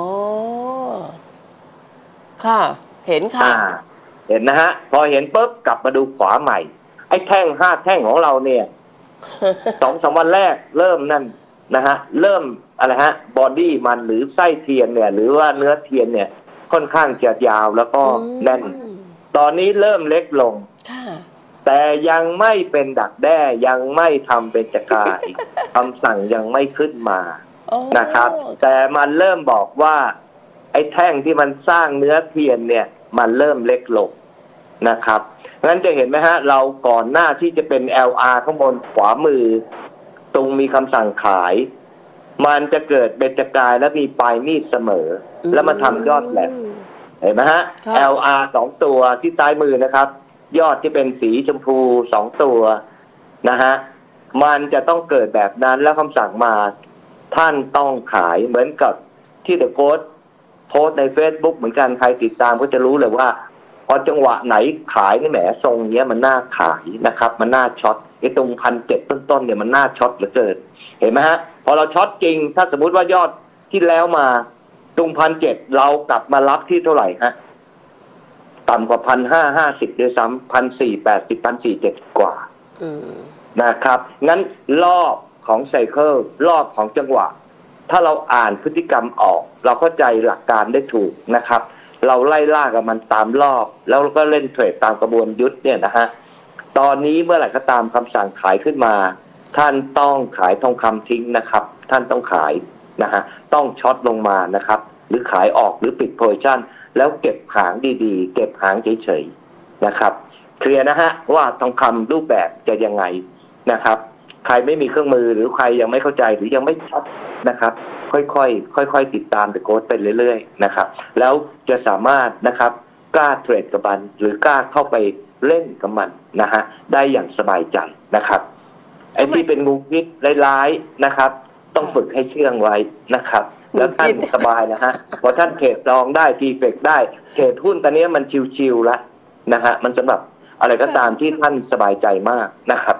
ค่ะเห็นค่ะเห็นนะฮะพอเห็นปุ๊บกลับมาดูขวาใหม่ไอ้แท่งห้าแท่งของเราเนี่ยสองสามวันแรกเริ่มนั่นนะฮะเริ่มอะไรฮะบอดี้มันหรือไส้เทียนเนี่ยหรือว่าเนื้อเทียนเนี่ยค่อนข้างจะยาวแล้วก็แน่นตอนนี้เริ่มเล็กลงแต่ยังไม่เป็นดักแด้ยังไม่ทำเป็นจักรายคำสั่งยังไม่ขึ้นมานะครับแต่มันเริ่มบอกว่าไอ้แท่งที่มันสร้างเนื้อเทียนเนี่ยมันเริ่มเล็กลงนะครับงั้นจะเห็นไหมฮะเราก่อนหน้าที่จะเป็น แอล อาร์ ข้างบนขวามือตรงมีคำสั่งขายมันจะเกิดเป็นจักรายและมีปลายมีดเสมอแล้วมาทำยอดแหลมเห็นไหมฮะ แอล อาร์ สองตัวที่ซ้ายมือนะครับยอดที่เป็นสีชมพูสองตัวนะฮะมันจะต้องเกิดแบบนั้นแล้วคำสั่งมาท่านต้องขายเหมือนกับที่เดอะโค้ชโพสใน Facebook เหมือนกันใครติดตามก็จะรู้เลยว่าพอจังหวะไหนขายนี่แหมทรงเนี้ยมันน่าขายนะครับมันน่าช็อตไอ้ตรงพันเจ็ดต้นๆเนี่ยมันน่าช็อตเหลือเกินเห็นไหมฮะพอเราช็อตจริงถ้าสมมุติว่ายอดที่แล้วมาตรงพันเจ็ดเรากลับมารับที่เท่าไหร่ฮะต่ำกว่าพันห้าห้าสิบด้วยซ้ำพันสี่แปดสิบพันสี่เจ็ดกว่านะครับงั้นรอบของไซเคิลรอบของจังหวะถ้าเราอ่านพฤติกรรมออกเราเข้าใจหลักการได้ถูกนะครับเราไล่ล่ากับมันตามรอบแล้วก็เล่นเทรดตามกระบวนยุทธเนี่ยนะฮะตอนนี้เมื่อไหร่ก็ตามคำสั่งขายขึ้นมาท่านต้องขายทองคำทิ้งนะครับท่านต้องขายนะฮะต้องช็อตลงมานะครับหรือขายออกหรือปิดโพซิชั่นแล้วเก็บหางดีๆเก็บหางเฉยๆนะครับเคลียร์นะฮะว่าทองคำรูปแบบจะยังไงนะครับใครไม่มีเครื่องมือหรือใครยังไม่เข้าใจหรือยังไม่ชัดนะครับค่อยๆค่อยๆติดตามเดอะโค้ชไปเรื่อยๆนะครับแล้วจะสามารถนะครับกล้าเทรดกับมันหรือกล้าเข้าไปเล่นกับมันนะฮะได้อย่างสบายใจนะครับไอ้ที่เป็นงูพิษร้ายๆนะครับต้องฝึกให้เชื่องไว้นะครับแล้วท่านสบายนะฮะพอท่านเทรดลองได้ทีเฟกได้เทรดหุ้นตอนนี้มันชิวๆแล้วนะฮะมันสำหรับอะไรก็ตามที่ท่านสบายใจมากนะครับ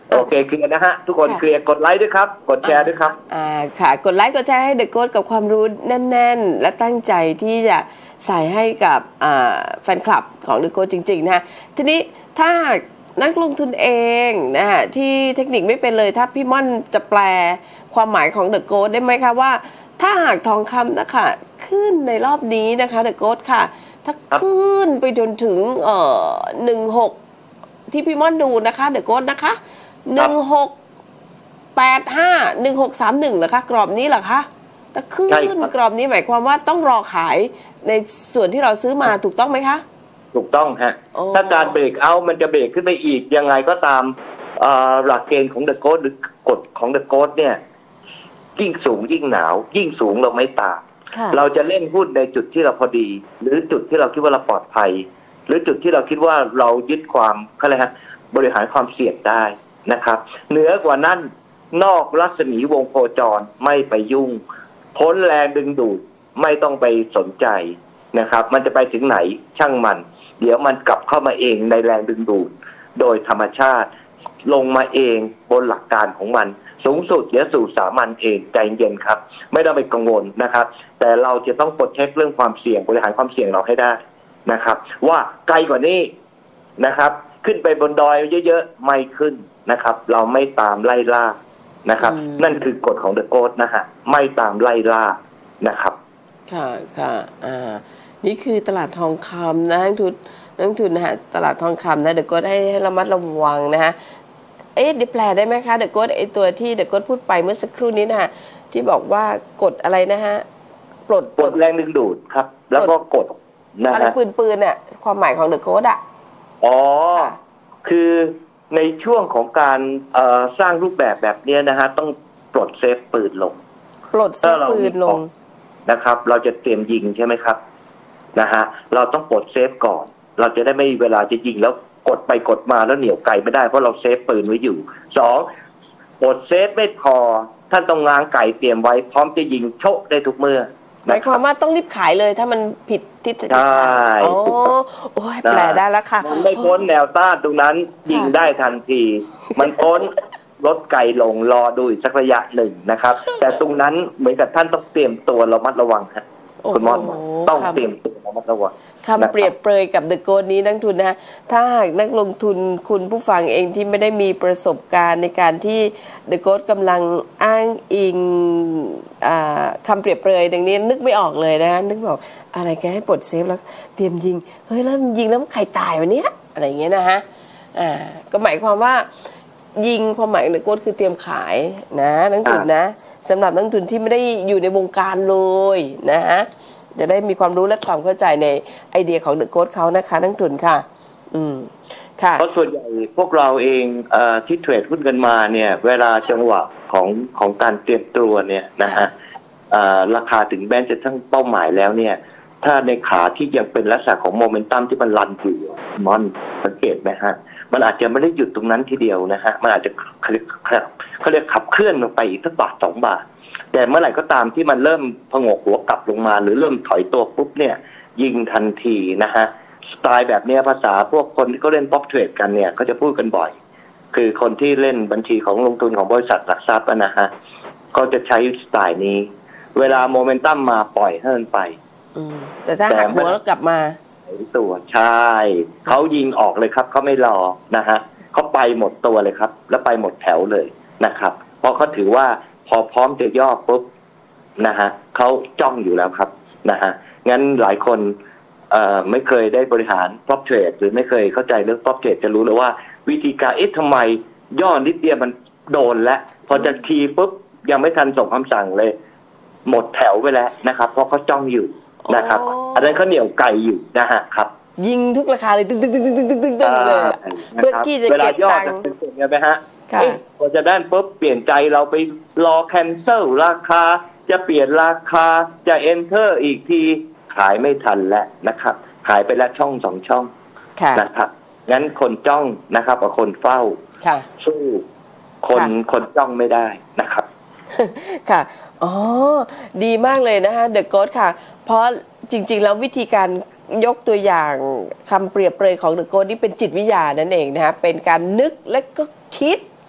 โอเคเคลียร์นะฮะทุกคนเคลียร์กดไลค์ด้วยครับกดแชร์ด้วยครับอ่าค่ะกดไลค์กดแชร์ให้เดอะโค้ดกับความรู้แน่นๆและตั้งใจที่จะใส่ให้กับแฟนคลับของเดอะโค้ดจริงๆนะทีนี้ถ้านักลงทุนเองนะฮะที่เทคนิคไม่เป็นเลยถ้าพี่ม่อนจะแปลความหมายของเดอะโค้ดได้ไหมคะว่าถ้าหากทองคำนะคะขึ้นในรอบนี้นะคะเดอะโค้ดค่ะถ้าขึ้นไปจนถึงเอ่อหนึ่งหกที่พี่ม่อนดูนะคะเดอะโค้ดนะคะหนึ่งหกแปดห้าหนึ่งหกสามหนึ่งเหรอคะกรอบนี้เหรอคะถ้าขึ้นกรอบนี้หมายความว่าต้องรอขายในส่วนที่เราซื้อมาถูกต้องไหมคะถูกต้องฮะถ้าการเบรกเอามันจะเบรกขึ้นไปอีกยังไงก็ตามหลักเกณฑ์ของเดอะโค้ดหรือกฎของเดอะโค้ดเนี่ยยิ่งสูงยิ่งหนาวยิ่งสูงเราไม่ตามเราจะเล่นหุ้นในจุดที่เราพอดีหรือจุดที่เราคิดว่าเราปลอดภัยหรือจุดที่เราคิดว่าเรายึดความอะไรฮะบริหารความเสี่ยงได้นะครับเหนือกว่านั้นนอกรัศมีวงโคจรไม่ไปยุ่งพ้นแรงดึงดูดไม่ต้องไปสนใจนะครับมันจะไปถึงไหนช่างมันเดี๋ยวมันกลับเข้ามาเองในแรงดึงดูดโดยธรรมชาติลงมาเองบนหลักการของมันสูงสุดเดี๋ยวสู่สามัญเองใจเย็นครับไม่ต้องไปกังวลนะครับแต่เราจะต้องกดเช็คเรื่องความเสี่ยงบริหารความเสี่ยงเราให้ได้นะครับว่าไกลกว่านี้นะครับขึ้นไปบนดอยเยอะๆไม่ขึ้นนะครับเราไม่ตามไล่ล่านะครับนั่นคือกฎของเดอะโค้ดนะฮะไม่ตามไล่ล่านะครับค่ะค่ะอ่านี่คือตลาดทองคำนะนักทุนนักทุนนะฮะตลาดทองคำนะเดอะโค้ดให้ระมัดระวังนะฮะเอ๊ะดิแปลได้ไหมคะเดอะโค้ดไอตัวที่เดอะโค้ดพูดไปเมื่อสักครู่นี้นะฮะที่บอกว่ากดอะไรนะฮะปลดปลดแรงดึงดูดครับแล้วก็กดนะฮะอะไรปืนปืนเนี่ยความหมายของเดอะโค้ดอ่ะอ๋อคือในช่วงของการสร้างรูปแบบแบบนี้นะฮะต้องปลดเซฟปืนลงปลดเซฟปืนลงนะครับเราจะเตรียมยิงใช่ไหมครับนะฮะเราต้องปลดเซฟก่อนเราจะได้ไม่เวลาจะยิงแล้วกดไปกดมาแล้วเหนี่ยวไกไม่ได้เพราะเราเซฟปืนไว้อยู่สองปลดเซฟไม่พอท่านต้องง้างไก่เตรียมไว้พร้อมจะยิงโชกได้ทุกเมื่อหมายความว่าต้องรีบขายเลยถ้ามันผิดทิศทางใช่โอ้โอ้ยแปลได้แล้วค่ะมันไม่พ้นแนวต้านตรงนั้นยิงได้ทันทีมันพ้นลดไก่ลงรอดูอีกสักระยะหนึ่งนะครับแต่ตรงนั้นเหมือนกับท่านต้องเตรียมตัวระมัดระวังฮะคุณมอนต้องเตรียมตัวระมัดระวังคำเปรียบเปรยกับเดอะโค้ดนี้นักทุนนะถ้าหากนักลงทุนคุณผู้ฟังเองที่ไม่ได้มีประสบการณ์ในการที่เดอะโค้ดกำลังอ้างอิงคำเปรียบเปรยดังนี้นึกไม่ออกเลยนะนึกบอกอะไรแกให้ปลดเซฟแล้วเตรียมยิงเฮ้ยแล้วยิงแล้วใครตายวันนี้อะไรอย่างเงี้ยนะฮะอ่าก็หมายความว่ายิงความหมายเดอะโค้ดคือเตรียมขายนะนักทุนนะสำหรับนักทุนที่ไม่ได้อยู่ในวงการเลยนะฮะจะได้มีความรู้และความเข้าใจในไอเดียของเดอะโค้ดเขานะคะนักทุนค่ะอืมค่ะเพราะส่วนใหญ่พวกเราเองเอ่อที่เทรดหุ้นกันมาเนี่ยเวลาจังหวะของของการเตรียมตัวเนี่ยนะฮะราคาถึงแม้จะทั้งเป้าหมายแล้วเนี่ยถ้าในขาที่ยังเป็นลักษณะของโมเมนตัมที่มันรันอยู่มันสังเกตไหมฮะมันอาจจะไม่ได้หยุดตรงนั้นทีเดียวนะฮะมันอาจจะเขาเรียกเขาเรียกขับเคลื่อนลงไปอีกสักบาทสองบาทแต่เมื่อไหร่ก็ตามที่มันเริ่มผงกหัวกลับลงมาหรือเริ่มถอยตัวปุ๊บเนี่ยยิงทันทีนะฮะสไตล์แบบนี้ภาษาพวกคนที่เขาเล่นป๊อปเทรดกันเนี่ยเขาจะพูดกันบ่อยคือคนที่เล่นบัญชีของลงทุนของบริษัทหลักทรัพย์นะฮะก็จะใช้สไตล์นี้เวลาโมเมนตัมมาปล่อยให้มันไปแต่ถ้าหักหัวแล้วกลับมาตัวใช่เขายิงออกเลยครับเขาไม่รอนะฮะเขาไปหมดตัวเลยครับแล้วไปหมดแถวเลยนะครับเพราะเขาถือว่าพอพร้อมจะย่อปุ๊บนะฮะเขาจ้องอยู่แล้วครับนะฮะงั้นหลายคนเอ่อไม่เคยได้บริหาร prop trade หรือไม่เคยเข้าใจเรื่อง prop trade จะรู้เลยว่าวิธีการเอ๊ะทำไมย่อนิดเดียวมันโดนแล้วพอจะทีปุ๊บยังไม่ทันส่งคำสั่งเลยหมดแถวไปแล้วนะครับเพราะเขาจ้องอยู่นะครับอันนั้นเขาเหนี่ยวไก่อยู่นะฮะครับยิงทุกราคาเลยตึ้งตึ้งตึ้งตึ้งตึ้งตึ้งตึ้งเลยเพื่อที่จะเก็บตังค์เป็นส่วนใหญ่ไหมฮะพอจะด้านปุ๊บเปลี่ยนใจเราไปรอแคนเซิลราคาจะเปลี่ยนราคาจะเอนเตอร์อีกทีขายไม่ทันแล้วนะครับขายไปแล้วช่องสองช่องนะครับงั้นคนจ้องนะครับกับคนเฝ้าสู้คนคนจ้องไม่ได้นะครับค่ะอ๋อดีมากเลยนะคะเดอะโค้ดค่ะเพราะจริงๆแล้ววิธีการยกตัวอย่างคำเปรียบเปรยของเดอะโค้ดนี่เป็นจิตวิทยานั่นเองนะคะเป็นการนึกและก็คิด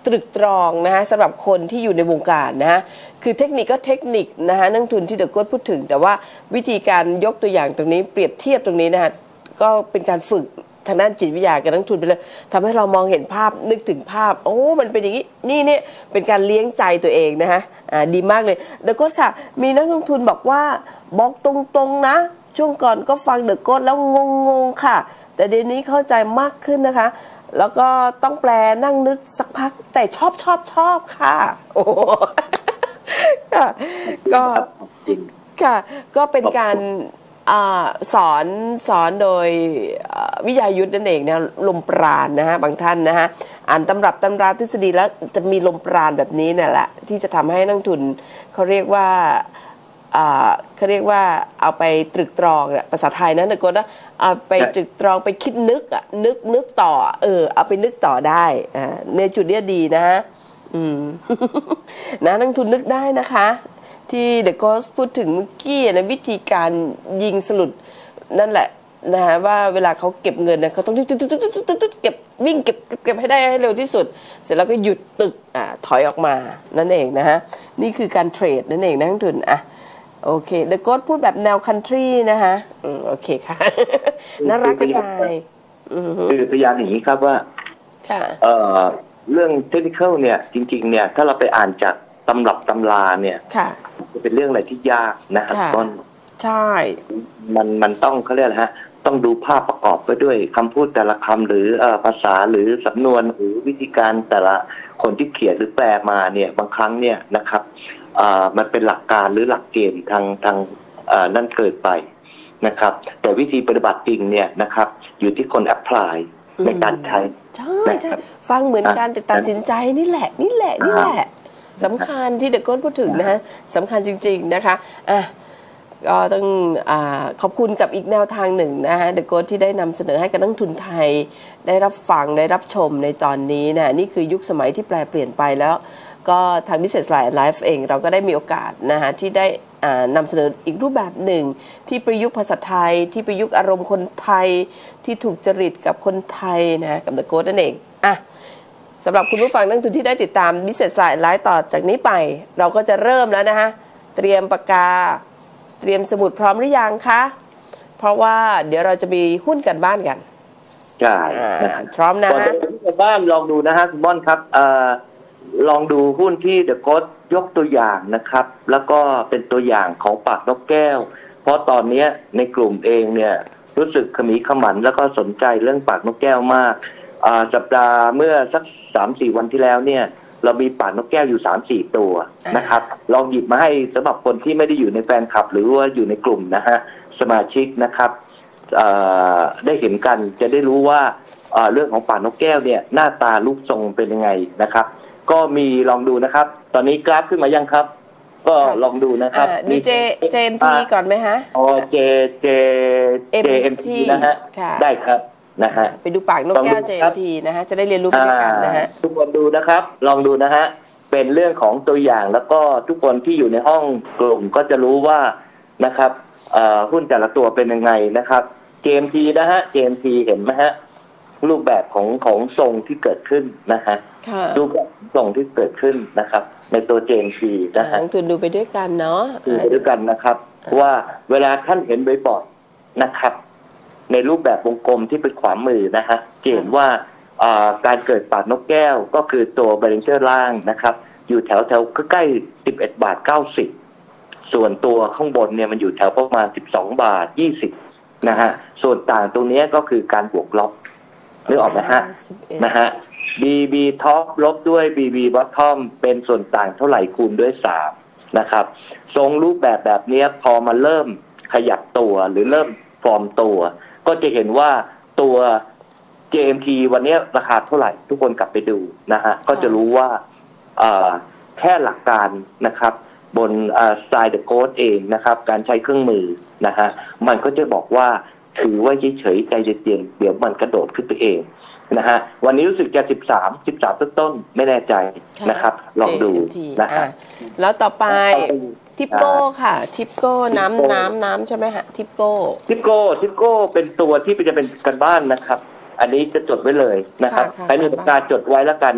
ตรึกตรองนะฮะสำหรับคนที่อยู่ในวงการนะฮะคือเทคนิคก็เทคนิคนะฮะนักทุนที่เดอะโค้ชพูดถึงแต่ว่าวิธีการยกตัวอย่างตรงนี้เปรียบเทียบตรงนี้นะฮะก็เป็นการฝึกทางด้านจิตวิทยากับนักทุนไปเลยทำให้เรามองเห็นภาพนึกถึงภาพโอ้มันเป็นอย่างนี้นี่เนี่ยเป็นการเลี้ยงใจตัวเองนะฮะอ่าดีมากเลยเดอะโค้ชค่ะมีนักลงทุนบอกว่าบอกตรงๆนะช่วงก่อนก็ฟังเดอะโค้ชแล้วงงๆค่ะแต่เดี๋ยวนี้เข้าใจมากขึ้นนะคะแล้วก็ต้องแปลนั่งนึกสักพักแต่ชอบชอบชอบค่ะโอ้ค่ะก็ค่ะก็เป็นการสอนสอนโดยวิทยายุทธ์นั่นเองนะลมปราณนะฮะบางท่านนะฮะอ่านตำรับตำราทฤษฎีแล้วจะมีลมปราณแบบนี้เนี่ยแหละที่จะทำให้นักทุนเขาเรียกว่าเขาเรียกว่าเอาไปตรึกตรองภาษาไทยนะนะโกนะเอาไปตรึกตรองไปคิดนึกอ่ะนึกนึกต่อเออเอาไปนึกต่อได้อ่าในจุดนี้ดีนะอืมนะนักทุนนึกได้นะคะที่เดอะโค้ชพูดถึงเมื่อกี้นะวิธีการยิงสลุดนั่นแหละนะฮะว่าเวลาเขาเก็บเงินนะเขาต้องเก็บวิ่งเก็บเก็บให้ได้ให้เร็วที่สุดเสร็จแล้วก็หยุดตึกอ่าถอยออกมานั่นเองนะฮะนี่คือการเทรดนั่นเองนักทุนอ่ะโอเคเดอะโค้ชพูดแบบแนวคันทรีนะคะอืมโอเคค่ะน่ารักจะตายคือพยายามอย่างนี้ครับว่าเอ่อเรื่องเทคนิคเนี่ยจริงๆเนี่ยถ้าเราไปอ่านจากตำรับตำราเนี่ยจะเป็นเรื่องอะไรที่ยากนะครับต้นใช่มันมันต้องเขาเรียกอะไรฮะต้องดูภาพประกอบไปด้วยคำพูดแต่ละคำหรือภาษาหรือสำนวนหรือวิธีการแต่ละคนที่เขียนหรือแปลมาเนี่ยบางครั้งเนี่ยนะครับมันเป็นหลักการหรือหลักเกณฑ์ทางทางนั่นเกิดไปนะครับแต่วิธีปฏิบัติจริงเนี่ยนะครับอยู่ที่คนแอพพลายในการใช้ใช่ใช่ฟังเหมือนกันแต่ตัดสินใจนี่แหละนี่แหละนี่แหละสำคัญที่เดอะโค้ชพูดถึงนะฮะสำคัญจริงๆนะคะอ่ะก็ต้องอ่าขอบคุณกับอีกแนวทางหนึ่งนะฮะเดอะโค้ชที่ได้นำเสนอให้กับนักทุนไทยได้รับฟังได้รับชมในตอนนี้นะนี่คือยุคสมัยที่แปลเปลี่ยนไปแล้วก็ทาง Business Line Live เองเราก็ได้มีโอกาสนะฮะที่ได้นำเสนออีกรูปแบบหนึ่งที่ประยุกต์ภาษาไทยที่ประยุกต์อารมณ์คนไทยที่ถูกจริตกับคนไทยนะกับเดอะโค้ชนั่นเองอ่ะสำหรับคุณผู้ฟังนักทุนที่ได้ติดตาม Business Line Live ต่อจากนี้ไปเราก็จะเริ่มแล้วนะฮะเตรียมปากกาเตรียมสมุดพร้อมหรือยังคะเพราะว่าเดี๋ยวเราจะมีหุ้นกันบ้านกันใช่พร้อมนะฮะหุ้นกันบ้านลองดูนะฮะคุณม่อนครับเอ่อลองดูหุ้นที่เดอะโค้ชยกตัวอย่างนะครับแล้วก็เป็นตัวอย่างของปากนกแก้วเพราะตอนนี้ในกลุ่มเองเนี่ยรู้สึกขมีขมันแล้วก็สนใจเรื่องปากนกแก้วมากสัปดาห์เมื่อสัก สามสี่ วันที่แล้วเนี่ยเรามีปากนกแก้วอยู่ สามสี่ ตัวนะครับลองหยิบมาให้สำหรับคนที่ไม่ได้อยู่ในแฟนคลับหรือว่าอยู่ในกลุ่มนะฮะสมาชิกนะครับได้เห็นกันจะได้รู้ว่าเรื่องของปากนกแก้วเนี่ยหน้าตารูปทรงเป็นยังไงนะครับก็มีลองดูนะครับตอนนี้กราฟขึ้นมายังครับก็ลองดูนะครับมีเจเจเอ็มทีก่อนไหมฮะอ๋อเจเจเจเอ็มทีนะฮะได้ครับนะฮะไปดูปากนกแก้ว เจ เอ็ม ที นะฮะจะได้เรียนรู้ไปด้วยกันนะฮะทุกคนดูนะครับลองดูนะฮะเป็นเรื่องของตัวอย่างแล้วก็ทุกคนที่อยู่ในห้องกลุ่มก็จะรู้ว่านะครับหุ้นแต่ละตัวเป็นยังไงนะครับ เจ เอ็ม ที นะฮะ เจ เอ็ม ที เห็นไหมฮะรูปแบบของของทรงที่เกิดขึ้นนะฮะรูปแบบทรงที่เกิดขึ้นนะครับในตัว เจ เอ็ม ที นะฮะทุนดูไปด้วยกันเนาะดูไปด้วยกันนะครับว่าเวลาท่านเห็นบ่อยๆนะครับในรูปแบบวงกลมที่เป็นขวามือนะฮะเห็นว่าการเกิดปากนกแก้วก็คือตัวเบรนเชอร์ล่างนะครับอยู่แถวแถวใกล้สิบเอ็ดบาทเก้าสิบส่วนตัวข้างบนเนี่ยมันอยู่แถวประมาณสิบสองบาทยี่สิบนะฮะส่วนต่างตรงนี้ก็คือการบวกลบนึกออกไหมฮะนะฮะ บี บี top ลบด้วย บี บี bottom เป็นส่วนต่างเท่าไหร่คูณด้วยสามนะครับทรงรูปแบบแบบนี้พอมาเริ่มขยับตัวหรือเริ่มฟอร์มตัวก็จะเห็นว่าตัว เจ เอ็ม ที วันนี้ราคาเท่าไหร่ทุกคนกลับไปดูนะฮะก็จะรู้ว่าแค่หลักการนะครับบนสไตล์เดอะโค้ชเองนะครับการใช้เครื่องมือนะฮะมันก็จะบอกว่าถือว่าเฉยๆใจเย็นๆเดี๋ยวมันกระโดดขึ้นไปเองนะฮะวันนี้รู้สึกจะสิบสาม สิบสามต้นๆไม่แน่ใจนะครับลองดูนะครับแล้วต่อไปทิปโก้ค่ะทิปโก้น้ำน้ำน้ำใช่ไหมฮะทิปโก้ทิปโก้ทิปโก้เป็นตัวที่จะเป็นกันบ้านนะครับอันนี้จะจดไว้เลยนะครับใครมีปากกาจดไว้แล้วกันว่า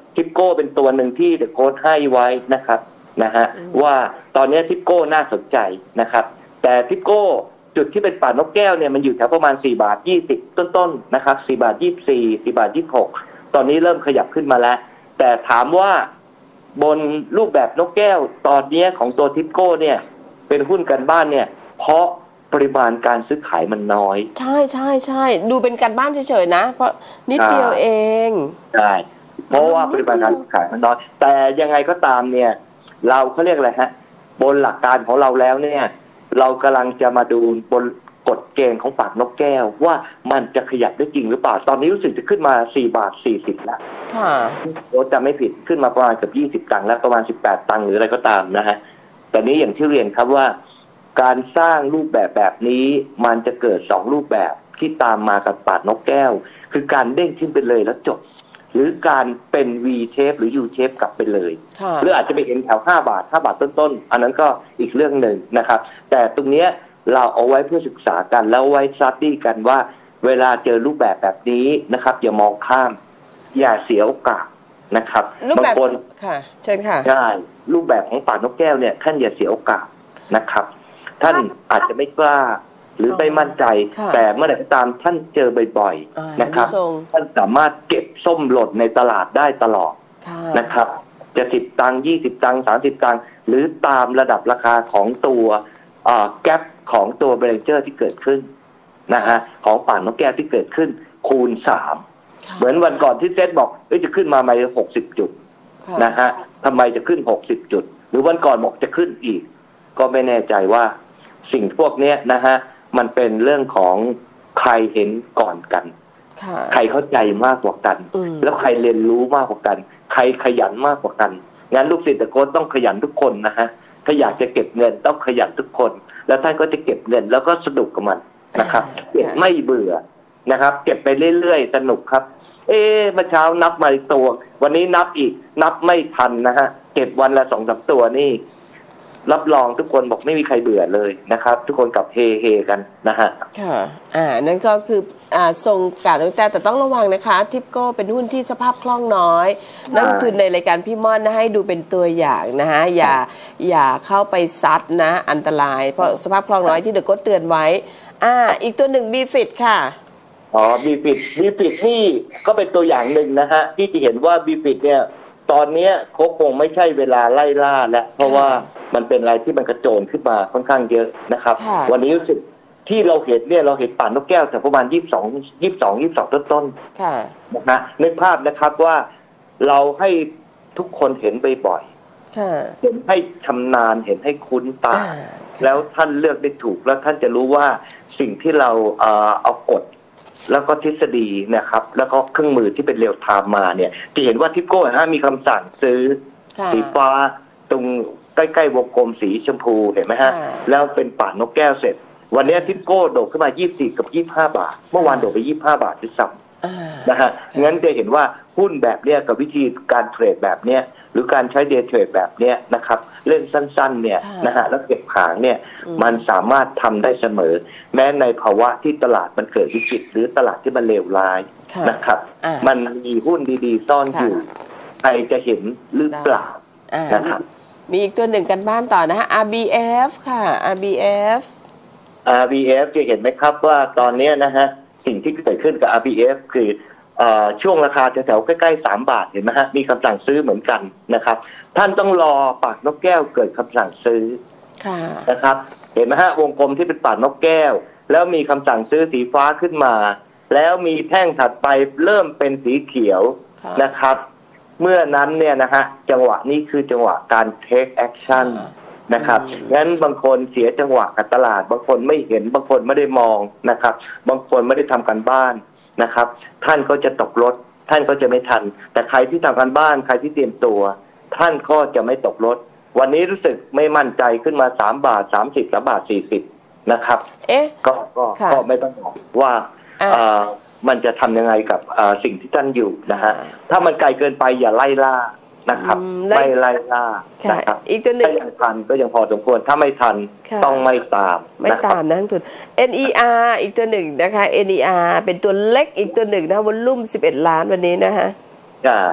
ทิปโก้เป็นตัวหนึ่งที่เดอะโค้ดให้ไว้นะครับนะฮะว่าตอนนี้ทิปโก้น่าสนใจนะครับแต่ทิปโก้จุดที่เป็นป่านกแก้วเนี่ยมันอยู่แถวประมาณสี่บาทยี่สิบต้นๆนะครับสี่บาทยี่สิบสี่ สี่บาทยี่สิบหกตอนนี้เริ่มขยับขึ้นมาแล้วแต่ถามว่าบนรูปแบบนกแก้วตอนนี้ของตัวทิปโก้เนี่ยเป็นหุ้นกันบ้านเนี่ยเพราะปริมาณการซื้อขายมันน้อยใช่ใช่ใช่ดูเป็นการบ้านเฉยๆนะเพราะนิดเดียวเองใช่เพราะว่าปริมาณการซื้อขายมันน้อยแต่ยังไงก็ตามเนี่ยเราเขาเรียกอะไรฮะบนหลักการของเราแล้วเนี่ยเรากำลังจะมาดูบนกฎเกณฑ์ของปากนกแก้วว่ามันจะขยับได้จริงหรือเปล่าตอนนี้รู้สึกจะขึ้นมาสี่บาทสี่สิบแล้วค่ะโอ้จะไม่ผิดขึ้นมาประมาณเกือบยี่สิบตังค์แล้วประมาณสิบแปดตังค์หรืออะไรก็ตามนะฮะแต่นี้อย่างที่เรียนครับว่าการสร้างรูปแบบแบบนี้มันจะเกิดสองรูปแบบที่ตามมากับปากนกแก้วคือการเด้งขึ้นไปเลยแล้วจบหรือการเป็น V shape หรือ U shape กลับไปเลยหรืออาจจะไปเห็นแถวห้าบาทห้าบาทต้นๆอันนั้นก็อีกเรื่องหนึ่งนะครับแต่ตรงนี้เราเอาไว้เพื่อศึกษากันแล้วไว้สตัดดี้กันว่าเวลาเจอรูปแบบแบบนี้นะครับอย่ามองข้ามอย่าเสียโอกาสนะครับบางคนค่ะเชิญค่ะใช่รูปแบบของป่านกแก้วเนี่ยท่านอย่าเสียโอกาสนะครับท่านอาจจะไม่กล้าหรือไม่มั่นใจแต่เมื่อไหร่ก็ตามท่านเจอบ่อยๆนะครับท่านสามารถเก็บส้มหล่นในตลาดได้ตลอดนะครับจะสิบตังค์ยี่สิบตังค์สามสิบตังค์หรือตามระดับราคาของตัวแก๊ปของตัวเบรนเจอร์ที่เกิดขึ้นนะฮะของป่านนกแก้วที่เกิดขึ้นคูณสามเหมือนวันก่อนที่เซ็ตบอกเอ้ยจะขึ้นมาใหม่หกสิบจุดนะฮะทำไมจะขึ้นหกสิบจุดหรือวันก่อนบอกจะขึ้นอีกก็ไม่แน่ใจว่าสิ่งพวกนี้นะฮะมันเป็นเรื่องของใครเห็นก่อนกันใครเข้าใจมากกว่ากันแล้วใครเรียนรู้มากกว่ากันใครขยันมากกว่ากันงั้นลูกศิษย์โค้ชต้องขยันทุกคนนะฮะถ้าอยากจะเก็บเงินต้องขยันทุกคนแล้วท่านก็จะเก็บเงินแล้วก็สนุกกับมันนะครับเก็บไม่เบื่อนะครับเก็บไปเรื่อยๆสนุกครับเอ๊ะเมื่อเช้านับมาอีกตัววันนี้นับอีกนับไม่ทันนะฮะเก็บวันละสองสามตัวนี่รับรองทุกคนบอกไม่มีใครเบื่อเลยนะครับทุกคนกลับเฮเฮกันนะฮะค่ะอ่านั่นก็คืออ่าทรงการลงแต่แต่ต้องระวังนะคะทิปโก้เป็นหุ้นที่สภาพคล่องน้อยนักลงทุนในรายการพี่ม่อนนะให้ดูเป็นตัวอย่างนะฮะอย่าอย่าเข้าไปซัดนะอันตรายเพราะสภาพคล่องน้อยที่เดอะโค้ชเตือนไว้อ่าอีกตัวหนึ่งบีฟิตค่ะอ๋อบีฟิตบีฟิตนี่ก็เป็นตัวอย่างหนึ่งนะฮะที่จะเห็นว่าบีฟิตเนี่ยตอนนี้เขาคงไม่ใช่เวลาไล่ล่าแล้วเพราะว่ามันเป็นอะไรที่มันกระโจนขึ้นมาค่อนข้างเยอะนะครับวันนี้รู้สึกที่เราเห็นเนี่ยเราเห็นป่านนกแก้วแต่ประมาณยี่สิบสอง ยี่สิบสอง ยี่สิบสองต้นๆนะฮะนึกภาพนะครับว่าเราให้ทุกคนเห็นบ่อยๆเห็นให้ชำนาญเห็นให้คุ้นตาแล้วท่านเลือกได้ถูกแล้วท่านจะรู้ว่าสิ่งที่เราเอากฎแล้วก็ทฤษฎีนะครับแล้วก็เครื่องมือที่เป็นเรียลไทม์มาเนี่ยจะเห็นว่าทิปโก้นะมีคำสั่งซื้อสีฟ้าตรงใกล้ๆวงกลมสีชมพูเห็นไหมฮะแล้วเป็นป่านนกแก้วเสร็จวันนี้ทิปโก้โดดขึ้นมายี่สิบสี่กับยี่สิบห้าบาทเมื่อวานโดดไปยี่สิบห้าบาทที่ซ้ำนะฮะงั้นจะเห็นว่าหุ้นแบบเนี้ยกับวิธีการเทรดแบบเนี้ยหรือการใช้เดย์เทรดแบบเนี้ยนะครับเล่นสั้นๆเนี่ยนะฮะแล้วเก็บหางเนี่ยมันสามารถทำได้เสมอแม้ในภาวะที่ตลาดมันเกิดวิกฤตหรือตลาดที่มันเลวร้ายนะครับมันมีหุ้นดีๆซ่อนอยู่ใครจะเห็นหรือเปล่านะครับมีอีกตัวหนึ่งกันบ้านต่อนะฮะ อาร์ บี เอฟ ค่ะ อาร์ บี เอฟอาร์ บี เอฟ จะเห็นไหมครับว่าตอนนี้นะฮะสิ่งที่เกิดขึ้นกับ อาร์ บี เอฟ คือช่วงราคาแถวๆใกล้ๆสามบาทเห็นไหมฮะมีคำสั่งซื้อเหมือนกันนะครับท่านต้องรอปากนกแก้วเกิดคำสั่งซื้อนะครับเห็นไหมฮะวงกลมที่เป็นปากนกแก้วแล้วมีคำสั่งซื้อสีฟ้าขึ้นมาแล้วมีแท่งถัดไปเริ่มเป็นสีเขียวนะครับเมื่อนั้นเนี่ยนะฮะจังหวะนี้คือจังหวะการ take action นะครับงั้นบางคนเสียจังหวะกับตลาดบางคนไม่เห็นบางคนไม่ได้มองนะครับบางคนไม่ได้ทำการบ้านนะครับท่านก็จะตกรถท่านก็จะไม่ทันแต่ใครที่ทำการบ้านใครที่เตรียมตัวท่านก็จะไม่ตกรถวันนี้รู้สึกไม่มั่นใจขึ้นมาสามบาทสามสิบ สามบาทสี่สิบนะครับเอ๊ะก็ก็ก็ไม่ต้องบอกว่ามันจะทำยังไงกับสิ่งที่ท่านอยู่นะฮะถ้ามันไกลเกินไปอย่าไล่ล่านะครับไม่ไล่ล่านะครับอีกตัวหนึ่งถ้ายังทันก็ยังพอสมควรถ้าไม่ทันต้องไม่ตามไม่ตามนะทุน เอ็น อี อาร์ อีกตัวหนึ่งนะคะ เอ็น อี อาร์ เป็นตัวเล็กอีกตัวหนึ่งนะวอลลุ่มสิบเอ็ดล้านวันนี้นะฮะใช่จ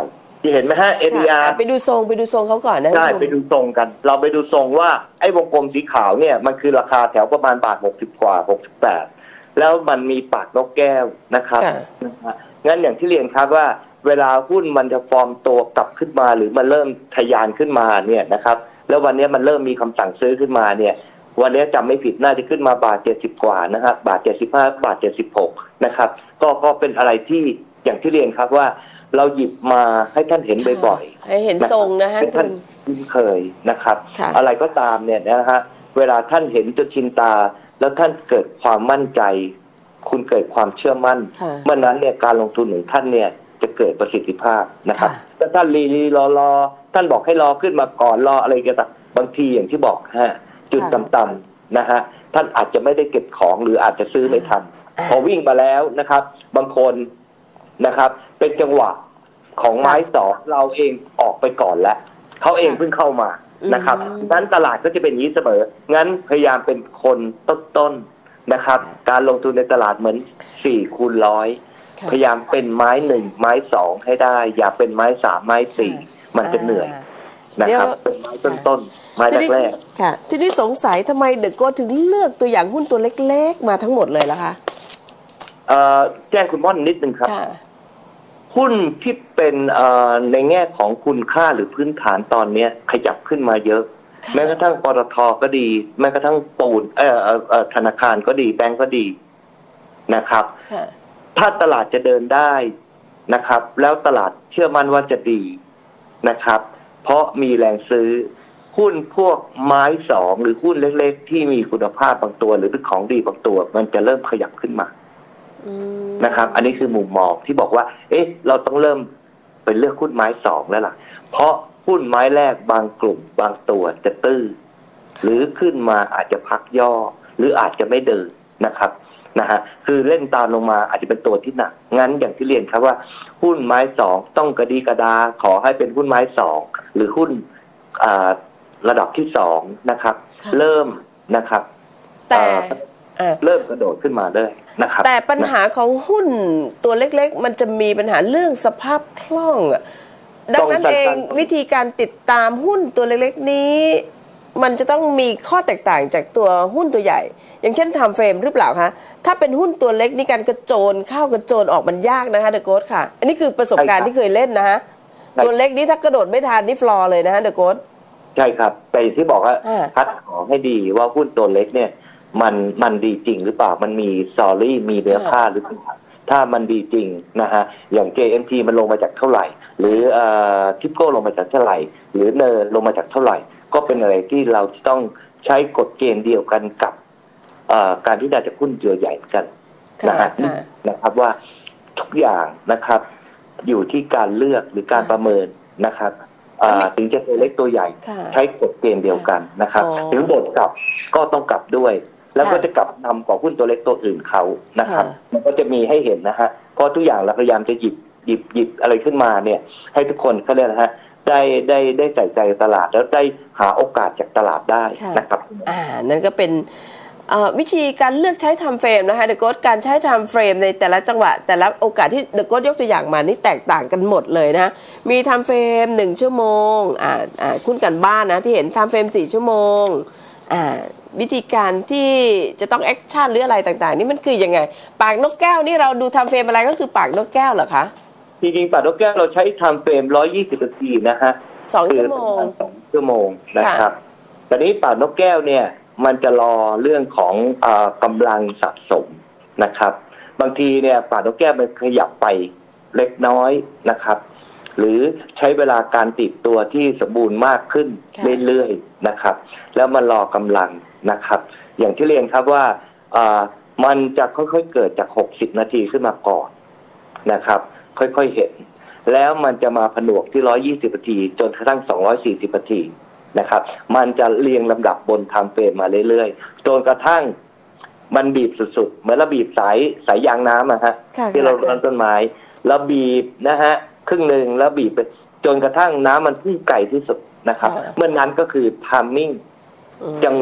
ที่เห็นไหมฮะ เอ ดี อาร์ไปดูทรงไปดูทรงเขาก่อนนะใช่ไปดูทรงกันเราไปดูทรงว่าไอ้วงกลมสีขาวเนี่ยมันคือราคาแถวประมาณบาทหกสิบกว่าหกสิบแปดแล้วมันมีปากนกแก้วนะครับงั้นอย่างที่เรียนครับว่าเวลาหุ้นมันจะฟอร์มตัวกลับขึ้นมาหรือมันเริ่มทะยานขึ้นมาเนี่ยนะครับแล้ววันนี้มันเริ่มมีคำสั่งซื้อขึ้นมาเนี่ยวันนี้จำไม่ผิดน่าจะขึ้นมาบาทเจ็ดสิบกว่านะครับบาทเจ็ดสิบห้าบาทเจ็ดสิบหกนะครับก็ก็เป็นอะไรที่อย่างที่เรียนครับว่าเราหยิบมาให้ท่านเห็นบ่อยๆให้เห็นทรงนะฮะท่านคุ้นเคยนะครับอะไรก็ตามเนี่ยนะฮะเวลาท่านเห็นจนชินตาแล้วท่านเกิดความมั่นใจคุณเกิดความเชื่อมั่นเมื่อนั้นเนี่ยการลงทุนของท่านเนี่ยจะเกิดประสิทธิภาพนะครับถ้าท่านรีรีรอรอท่านบอกให้รอขึ้นมาก่อนรออะไรก็ตามบางทีอย่างที่บอกฮะจุดต่ำๆนะฮะท่านอาจจะไม่ได้เก็บของหรืออาจจะซื้อไม่ทันพอวิ่งมาแล้วนะครับบางคนนะครับเป็นจังหวะของไม้สองเราเองออกไปก่อนแล้วเขาเองเพิ่งเข้ามานะครับงั้นตลาดก็จะเป็นอย่างนี้เสมองั้นพยายามเป็นคนต้นๆนะครับการลงทุนในตลาดเหมือนสี่คูณร้อยพยายามเป็นไม้หนึ่งไม้สองให้ได้อย่าเป็นไม้สามไม้สี่มันจะเหนื่อยนะครับเป็นไม้ต้นๆไม้แรกๆค่ะที่นี่สงสัยทำไมเดอะโกถึงเลือกตัวอย่างหุ้นตัวเล็กๆมาทั้งหมดเลยล่ะคะเอ่อแจ้งคุณม่อนนิดนึงครับหุ้นที่เป็นในแง่ของคุณค่าหรือพื้นฐานตอนนี้ขยับขึ้นมาเยอะแม้กระทั่งปตท.ก็ดีแม้กระทั่งปูนเอ่อธนาคารก็ดีแบงก์ก็ดีนะครับถ้าตลาดจะเดินได้นะครับแล้วตลาดเชื่อมั่นว่าจะดีนะครับเพราะมีแรงซื้อหุ้นพวกไม้สองหรือหุ้นเล็กๆที่มีคุณภาพบางตัวหรือเป็นของดีบางตัวมันจะเริ่มขยับขึ้นมานะครับอันนี้คือมุมมองที่บอกว่าเอ๊ะเราต้องเริ่มไปเลือกหุ้นไม้สองแล้วล่ะเพราะหุ้นไม้แรกบางกลุ่มบางตัวจะตื้อหรือขึ้นมาอาจจะพักย่อหรืออาจจะไม่เดินนะครับนะฮะคือเล่นตามลงมาอาจจะเป็นตัวที่หนักงั้นอย่างที่เรียนครับว่าหุ้นไม้สองต้องกระดีกระดาขอให้เป็นหุ้นไม้สองหรือหุ้นระดับที่สองนะครับเริ่มนะครับแต่เริ่มกระโดดขึ้นมาเลยนะครับแต่ปัญหาของหุ้นตัวเล็กๆมันจะมีปัญหาเรื่องสภาพคล่องดังนั้นเองวิธีการติดตามหุ้นตัวเล็กๆนี้มันจะต้องมีข้อแตกต่างจากตัวหุ้นตัวใหญ่อย่างเช่นไทม์เฟรมหรือเปล่าคะถ้าเป็นหุ้นตัวเล็กนี่การกระโจนเข้ากระโจนออกมันยากนะคะเดอะโกสค่ะอันนี้คือประสบการณ์ที่เคยเล่นนะฮะตัวเล็กนี้ถ้ากระโดดไม่ทันนี่ฟลอร์เลยนะฮะเดอะโกสใช่ครับแต่ที่บอกว่าคัดของให้ดีว่าหุ้นตัวเล็กเนี่ยมันมันดีจริงหรือเปล่ามันมีสอรี่มีเนื้อผ้าหรือเปล่าถ้ามันดีจริงนะฮะอย่าง เจ เอ็ม ที มันลงมาจากเท่าไหร่หรือเอ่อทิปโก้ลงมาจากเท่าไหร่หรือเนอร์ลงมาจากเท่าไหร่ก็เป็นอะไรที่เราต้องใช้กฎเกณฑ์เดียวกันกับการที่ได้จากหุ้นเจือใหญ่กันนะฮะนะครับว่าทุกอย่างนะครับอยู่ที่การเลือกหรือการประเมินนะครับถึงจะตัวเล็กตัวใหญ่ใช้กฎเกณฑ์เดียวกันนะครับถึงบทกลับก็ต้องกลับด้วยแล้วก็จะกลับนำกว่าหุ้นตัวเล็กตัวอื่นเขานะครับมันก็จะมีให้เห็นนะฮะเพราะทุกอย่างเราพยายามจะหยิบหยิบหยิบอะไรขึ้นมาเนี่ยให้ทุกคนเขาเรียกนะฮะได้ได้ได้ใส่ใจตลาดแล้วได้หาโอกาสจากตลาดได้นะครับอ่านั่นก็เป็นวิธีการเลือกใช้ไทม์เฟรมนะคะเดอะโกสการใช้ไทม์เฟรมในแต่ละจังหวะแต่ละโอกาสที่เดอะโกสยกตัวอย่างมานี่แตกต่างกันหมดเลยนะมีไทม์เฟรมหนึ่งชั่วโมงอ่าอ่าคุณกันบ้านนะที่เห็นไทม์เฟรมสี่ชั่วโมงอ่าวิธีการที่จะต้องแอคชั่นหรืออะไรต่างๆนี่มันคือยังไงปากนกแก้วนี่เราดูไทม์เฟรมอะไรก็คือปากนกแก้วเหรอคะจริงๆปากนกแก้วเราใช้ไทม์เฟรมหนึ่งร้อยยี่สิบนาทีนะฮะสองชั่วโมงสองชั่วโมงนะครับแต่นี้ปากนกแก้วเนี่ยมันจะรอเรื่องของอ่ากำลังสะสมนะครับบางทีเนี่ยปากนกแก้วมันขยับไปเล็กน้อยนะครับหรือใช้เวลาการติดตัวที่สมบูรณ์มากขึ้นเรื่อยๆนะครับแล้วมันรอกำลังนะครับอย่างที่เรียนครับว่าอ่ามันจะค่อยๆเกิดจากหกสิบนาทีขึ้นมาก่อนนะครับค่อยๆเห็นแล้วมันจะมาผนวกที่หนึ่งร้อยยี่สิบนาทีจนกระทั่งสองร้อยสี่สิบนาทีนะครับมันจะเรียงลำดับบนไทม์เฟรมมาเรื่อยๆจนกระทั่งมันบีบสุดๆเหมือนเราบีบสายสายยางน้ำอะฮะที่เราต้นต้นไม้แล้วบีบนะฮะครึ่งหนึ่งแล้วบีบไปจนกระทั่งน้ำมันพุ่งไกลที่สุดนะครับเมื่อนั้นก็คือไทมิ่งจังหวะ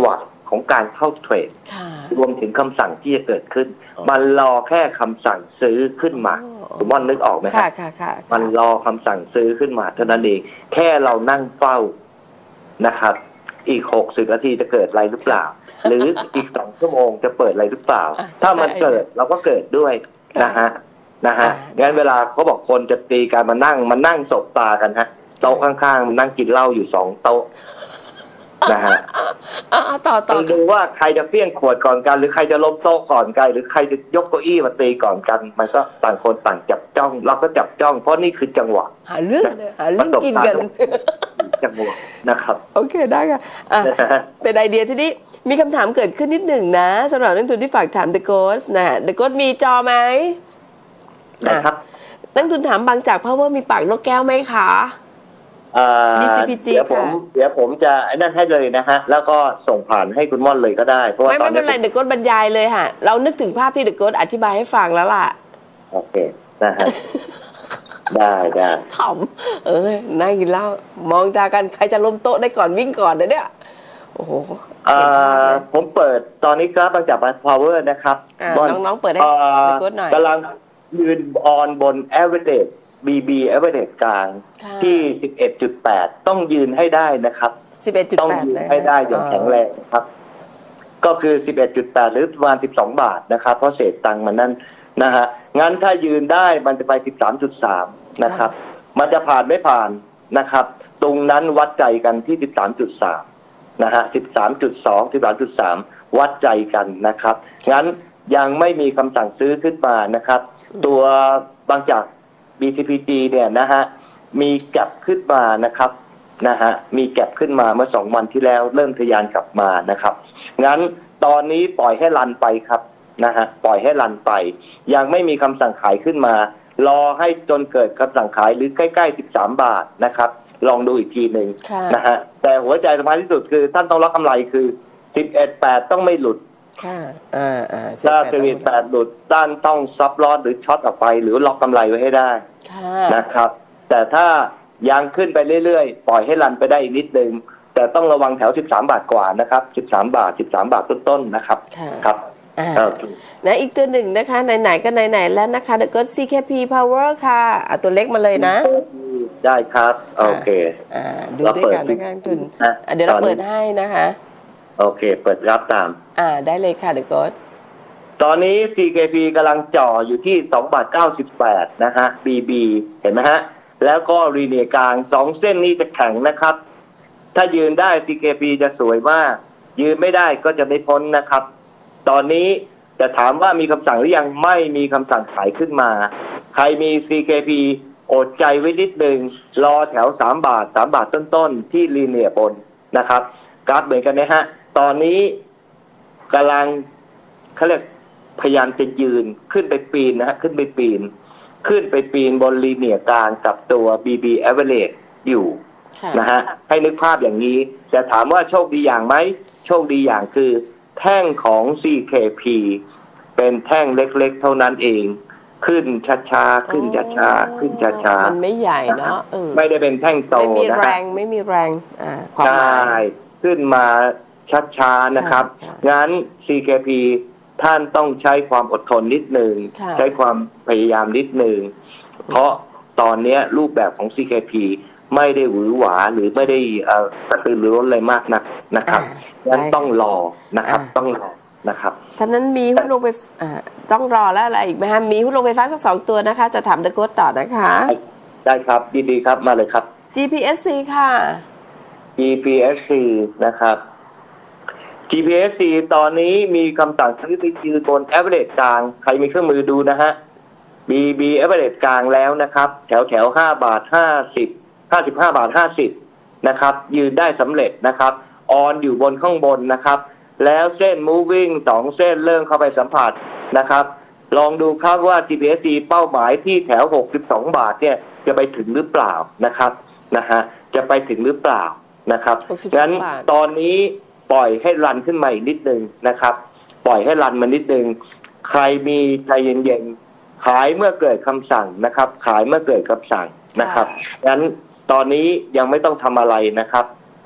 ของการเข้าเทรดรวมถึงคำสั่งที่จะเกิดขึ้นมันรอแค่คำสั่งซื้อขึ้นมาคุณม่อนนึกออกไหมครับมันรอคำสั่งซื้อขึ้นมาเท่านั้นเองแค่เรานั่งเฝ้านะครับอีกหกสิบนาทีจะเกิดอะไรหรือเปล่าหรืออีกสองชั่วโมงจะเปิดอะไรหรือเปล่าถ้ามันเกิดเราก็เกิดด้วยนะฮะนะฮะงั้นเวลาเขาบอกคนจะตีกันมานั่งมานั่งสบตากันฮะโต๊ะข้างๆมันนั่งกินเหล้าอยู่สองโต๊ะนะฮะต่อต่อดูว่าใครจะเปี้ยงขวดก่อนกันหรือใครจะล้มโต๊ะก่อนกันหรือใครจะยกเก้าอี้มาตีก่อนกันมันก็ต่างคนต่างจับจ้องเราก็จับจ้องเพราะนี่คือจังหวะหาเรื่องหาเรื่องกินกันจังหวะนะครับโอเคได้ค่ะเป็นไอเดียที่นี้มีคำถามเกิดขึ้นนิดหนึ่งนะสำหรับนักทุนที่ฝากถาม The Ghost นะ The Ghost มีจอไหมนะครับนักทุนถามบางจาก Power มีปากนกแก้วไหมคะดี ซี พี จี เดี๋ยวผมเดี๋ยวผมจะไอ้นั่นให้เลยนะฮะแล้วก็ส่งผ่านให้คุณม่อนเลยก็ได้เพราะว่าตอนนี้ไม่เป็นไร The Ghost บรรยายเลยค่ะเรานึกถึงภาพที่ The Ghost อธิบายให้ฟังแล้วล่ะโอเคนะฮะได้ได้ขำเออนั่งกินเหล้ามองตากันใครจะล้มโต๊ะได้ก่อนวิ่งก่อนเนี่ยโอ้โหผมเปิดตอนนี้ครับบางจาก Power นะครับน้องๆเปิดให้ The Ghost หน่อยกำลังยืนออนบน average บี บี average กลางที่ สิบเอ็ดจุดแปด ต้องยืนให้ได้นะครับสิบเอ็ดจุดแปดต้องยืนให้ได้อย่างแข็งแรงครับก็คือ สิบเอ็ดจุดแปด หรือประมาณสิบสองบาทนะครับเพราะเศษตังค์มันนั่นนะฮะงั้นถ้ายืนได้มันจะไป สิบสามจุดสาม นะครับมันจะผ่านไม่ผ่านนะครับตรงนั้นวัดใจกันที่ สิบสามจุดสาม นะฮะ สิบสามจุดสอง สิบสามจุดสาม วัดใจกันนะครับงั้นยังไม่มีคำสั่งซื้อขึ้นมานะครับตัวบางจาก บี ซี พี จี เนี่ยนะฮะมีแก็บขึ้นมานะครับนะฮะมีแก็บขึ้นมาเมื่อสองวันที่แล้วเริ่มทะยานกลับมานะครับงั้นตอนนี้ปล่อยให้รันไปครับนะฮะปล่อยให้รันไปยังไม่มีคำสั่งขายขึ้นมารอให้จนเกิดคำสั่งขายหรือใกล้ๆสิบสามบาทนะครับลองดูอีกทีหนึ่งนะฮะแต่หัวใจสำคัญที่สุดคือท่านต้องรับกำไรคือสิบเอ็ดจุดแปดต้องไม่หลุดค่ะอ่าอ่าถ้าสิบเอ็ดจุดแปดหลุดด้านต้องซับลอสหรือช็อตออกไปหรือล็อกกำไรไว้ให้ได้นะครับแต่ถ้ายังขึ้นไปเรื่อยๆปล่อยให้รันไปได้อีกนิดนึงแต่ต้องระวังแถวสิบสามบาทกว่านะครับสิบสามบาทสิบสามบาทต้นๆนะครับครับนะอีกตัวหนึ่งนะคะไหนๆก็ไหนๆแล้วนะคะ The Ghost ซี เค พี Power ค่ะเอาตัวเล็กมาเลยนะได้ครับโอเคอ่าดูด้วยกันนะคะทุนเดี๋ยวเราเปิดให้นะคะโอเคเปิดรับตามอ่าได้เลยค่ะ The Ghost ตอนนี้ ซี เค พี กำลังจ่ออยู่ที่สองบาทเก้าสิบแปดนะฮะ บี บี เห็นไหมฮะแล้วก็รีเนียกลางสองเส้นนี้จะแข็งนะครับถ้ายืนได้ ซี เค พี จะสวยมากยืนไม่ได้ก็จะไม่พ้นนะครับตอนนี้จะถามว่ามีคำสั่งหรือยังไม่มีคำสั่งขายขึ้นมาใครมี ซี เค พี อดใจไว้นิดนึงรอแถวสามบาทสามบาทต้นๆที่ลีเนียบนนะครับกราฟเหมือนกันนะฮะตอนนี้กำลังเขาเรียกพยายามจะยืนขึ้นไปปีนนะฮะขึ้นไปปีนขึ้นไปปีนบนลีเนียกลางกับตัว บี บี average อยู่นะฮะให้นึกภาพอย่างนี้จะถามว่าโชคดีอย่างไหมโชคดีอย่างคือแท่งของ ซี เค พี เป็นแท่งเล็กๆเท่านั้นเองขึ้นช้าๆขึ้นช้าๆขึ้นช้าๆมันไม่ใหญ่เนาะไม่ได้เป็นแท่งโตนะไม่มีแรงไม่มีแรงอ่าใช่ขึ้นมาช้าๆนะครับงั้น ซี เค พี ท่านต้องใช้ความอดทนนิดนึงใช้ความพยายามนิดนึงเพราะตอนนี้รูปแบบของ ซี เค พี ไม่ได้หวือหวาหรือไม่ได้กระตือรือร้นอะไรมากนักนะครับงั้นต้องรอนะครับต้องรอนะครับท่านั้นมีหุ้นลงไปต้องรอแล้วอะไรอีกไหมฮะมีหุ้นลงไฟฟ้าสักสองตัวนะคะจะถาม The Ghost ต่อนะคะได้ครับดีๆครับมาเลยครับจี พี เอส ซี ค่ะจี พี เอส ซี นะครับ จี พี เอส ซี ตอนนี้มีคำสั่งซื้อไปยืนบน average กลางใครมีเครื่องมือดูนะฮะ บี บี average กลางแล้วนะครับแถวแถวห้าบาทห้าสิบ ห้าสิบห้าบาทห้าสิบนะครับยืนได้สำเร็จนะครับออนอยู่บนข้างบนนะครับแล้วเส้น moving สองเส้นเริ่มเข้าไปสัมผัสนะครับลองดูครับว่า จี พี เอส ซี เป้าหมายที่แถวหกสิบสองบาทเนี่ยจะไปถึงหรือเปล่านะครับนะฮะจะไปถึงหรือเปล่านะครับงั้นตอนนี้ปล่อยให้รันขึ้นมาอีกนิดนึงนะครับปล่อยให้รันมานิดนึงใครมีใจเย็นๆขายเมื่อเกิดคำสั่งนะครับขายเมื่อเกิดคำสั่งนะครับงั้นตอนนี้ยังไม่ต้องทำอะไรนะครับ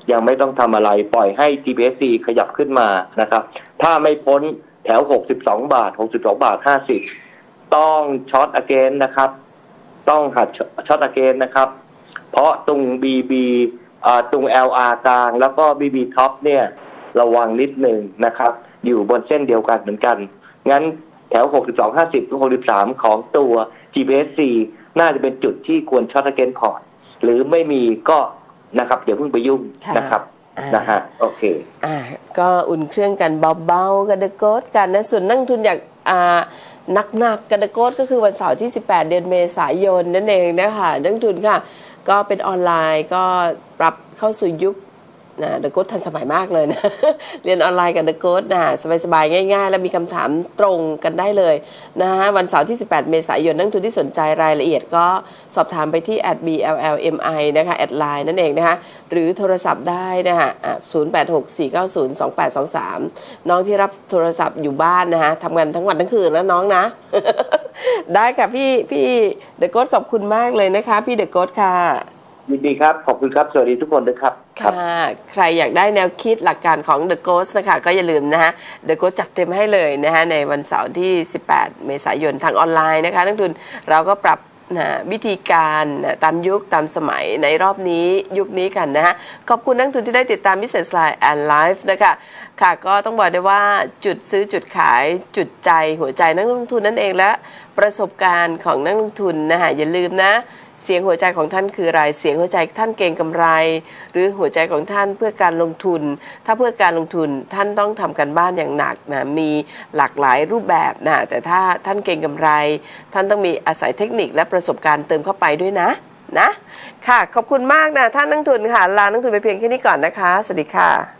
ยังไม่ต้องทำอะไรปล่อยให้ จี พี เอส ซี ขยับขึ้นมานะครับถ้าไม่พ้นแถวหกสิบสองบาทหกสิบสองบาทห้าสิบต้องช็อตอเกนนะครับต้องหัดช็อตอเกนนะครับเพราะตรง บี บีอ่าตรง แอล อาร์ กลางแล้วก็ บี บี ท็อปเนี่ยระวังนิดหนึ่งนะครับอยู่บนเส้นเดียวกันเหมือนกันงั้นแถวหกสิบสอง ห้าสิบถึงหกสิบสามของตัว จี พี เอส ซี น่าจะเป็นจุดที่ควรช็อตอเกนพอร์ตหรือไม่มีก็นะครับเดี๋ยวเพิ่งไปยุ่งนะครับนะฮะโอเคอ่าก็อุ่นเครื่องกันเบาๆกันเดอะโกสกันนะส่วนนักทุนอยากอ่าหนักๆกันเดอะโกสก็คือวันเสาร์ที่สิบแปดเดือนเมษายนนั่นเองนะคะนักทุนค่ะก็เป็นออนไลน์ก็ปรับเข้าสู่ยุคนะเดอะโกสทันสมัยมากเลยนะเรียนออนไลน์กับเดอะโกสนะสบายๆง่ายๆแล้วมีคำถามตรงกันได้เลยนะฮะวันเสาร์ที่สิบแปดเมษายนนักทุนที่สนใจรายละเอียดก็สอบถามไปที่ แอท บี แอล แอล เอ็ม ไอ นะคะแอดไลน์นั่นเองนะคะหรือโทรศัพท์ได้นะคะศูนย์ แปด หก สี่ เก้า ศูนย์ สอง แปด สอง สามน้องที่รับโทรศัพท์อยู่บ้านนะคะทำงานทั้งวันทั้งคืนนะน้องนะ ได้ค่ะพี่พี่เดอะโกสขอบคุณมากเลยนะคะพี่เดอะโกสค่ะยินดีครับขอบคุณครับสวัสดีทุกคนด้วยครับค่ะใครอยากได้แนวคิดหลักการของ The Ghost นะคะก็อย่าลืมนะฮะ The Ghost จัดเต็มให้เลยนะฮะในวันเสาร์ที่สิบแปดเมษายนทางออนไลน์นะคะนักทุนเราก็ปรับนะวิธีการนะตามยุคตามสมัยในรอบนี้ยุคนี้กันนะฮะขอบคุณนักทุนที่ได้ติดตาม Business Line and Live นะคะค่ะก็ต้องบอกได้ว่าจุดซื้อจุดขายจุดใจหัวใจนักลงทุนนั่นเองและประสบการณ์ของนักลงทุนนะฮะอย่าลืมนะเสียงหัวใจของท่านคืออะไรเสียงหัวใจท่านเก่งกำไรหรือหัวใจของท่านเพื่อการลงทุนถ้าเพื่อการลงทุนท่านต้องทำการบ้านอย่างหนักนะมีหลากหลายรูปแบบนะแต่ถ้าท่านเก่งกำไรท่านต้องมีอาศัยเทคนิคและประสบการณ์เติมเข้าไปด้วยนะนะค่ะขอบคุณมากนะท่านนักทุนค่ะลานักทุนไปเพียงแค่นี้ก่อนนะคะสวัสดีค่ะ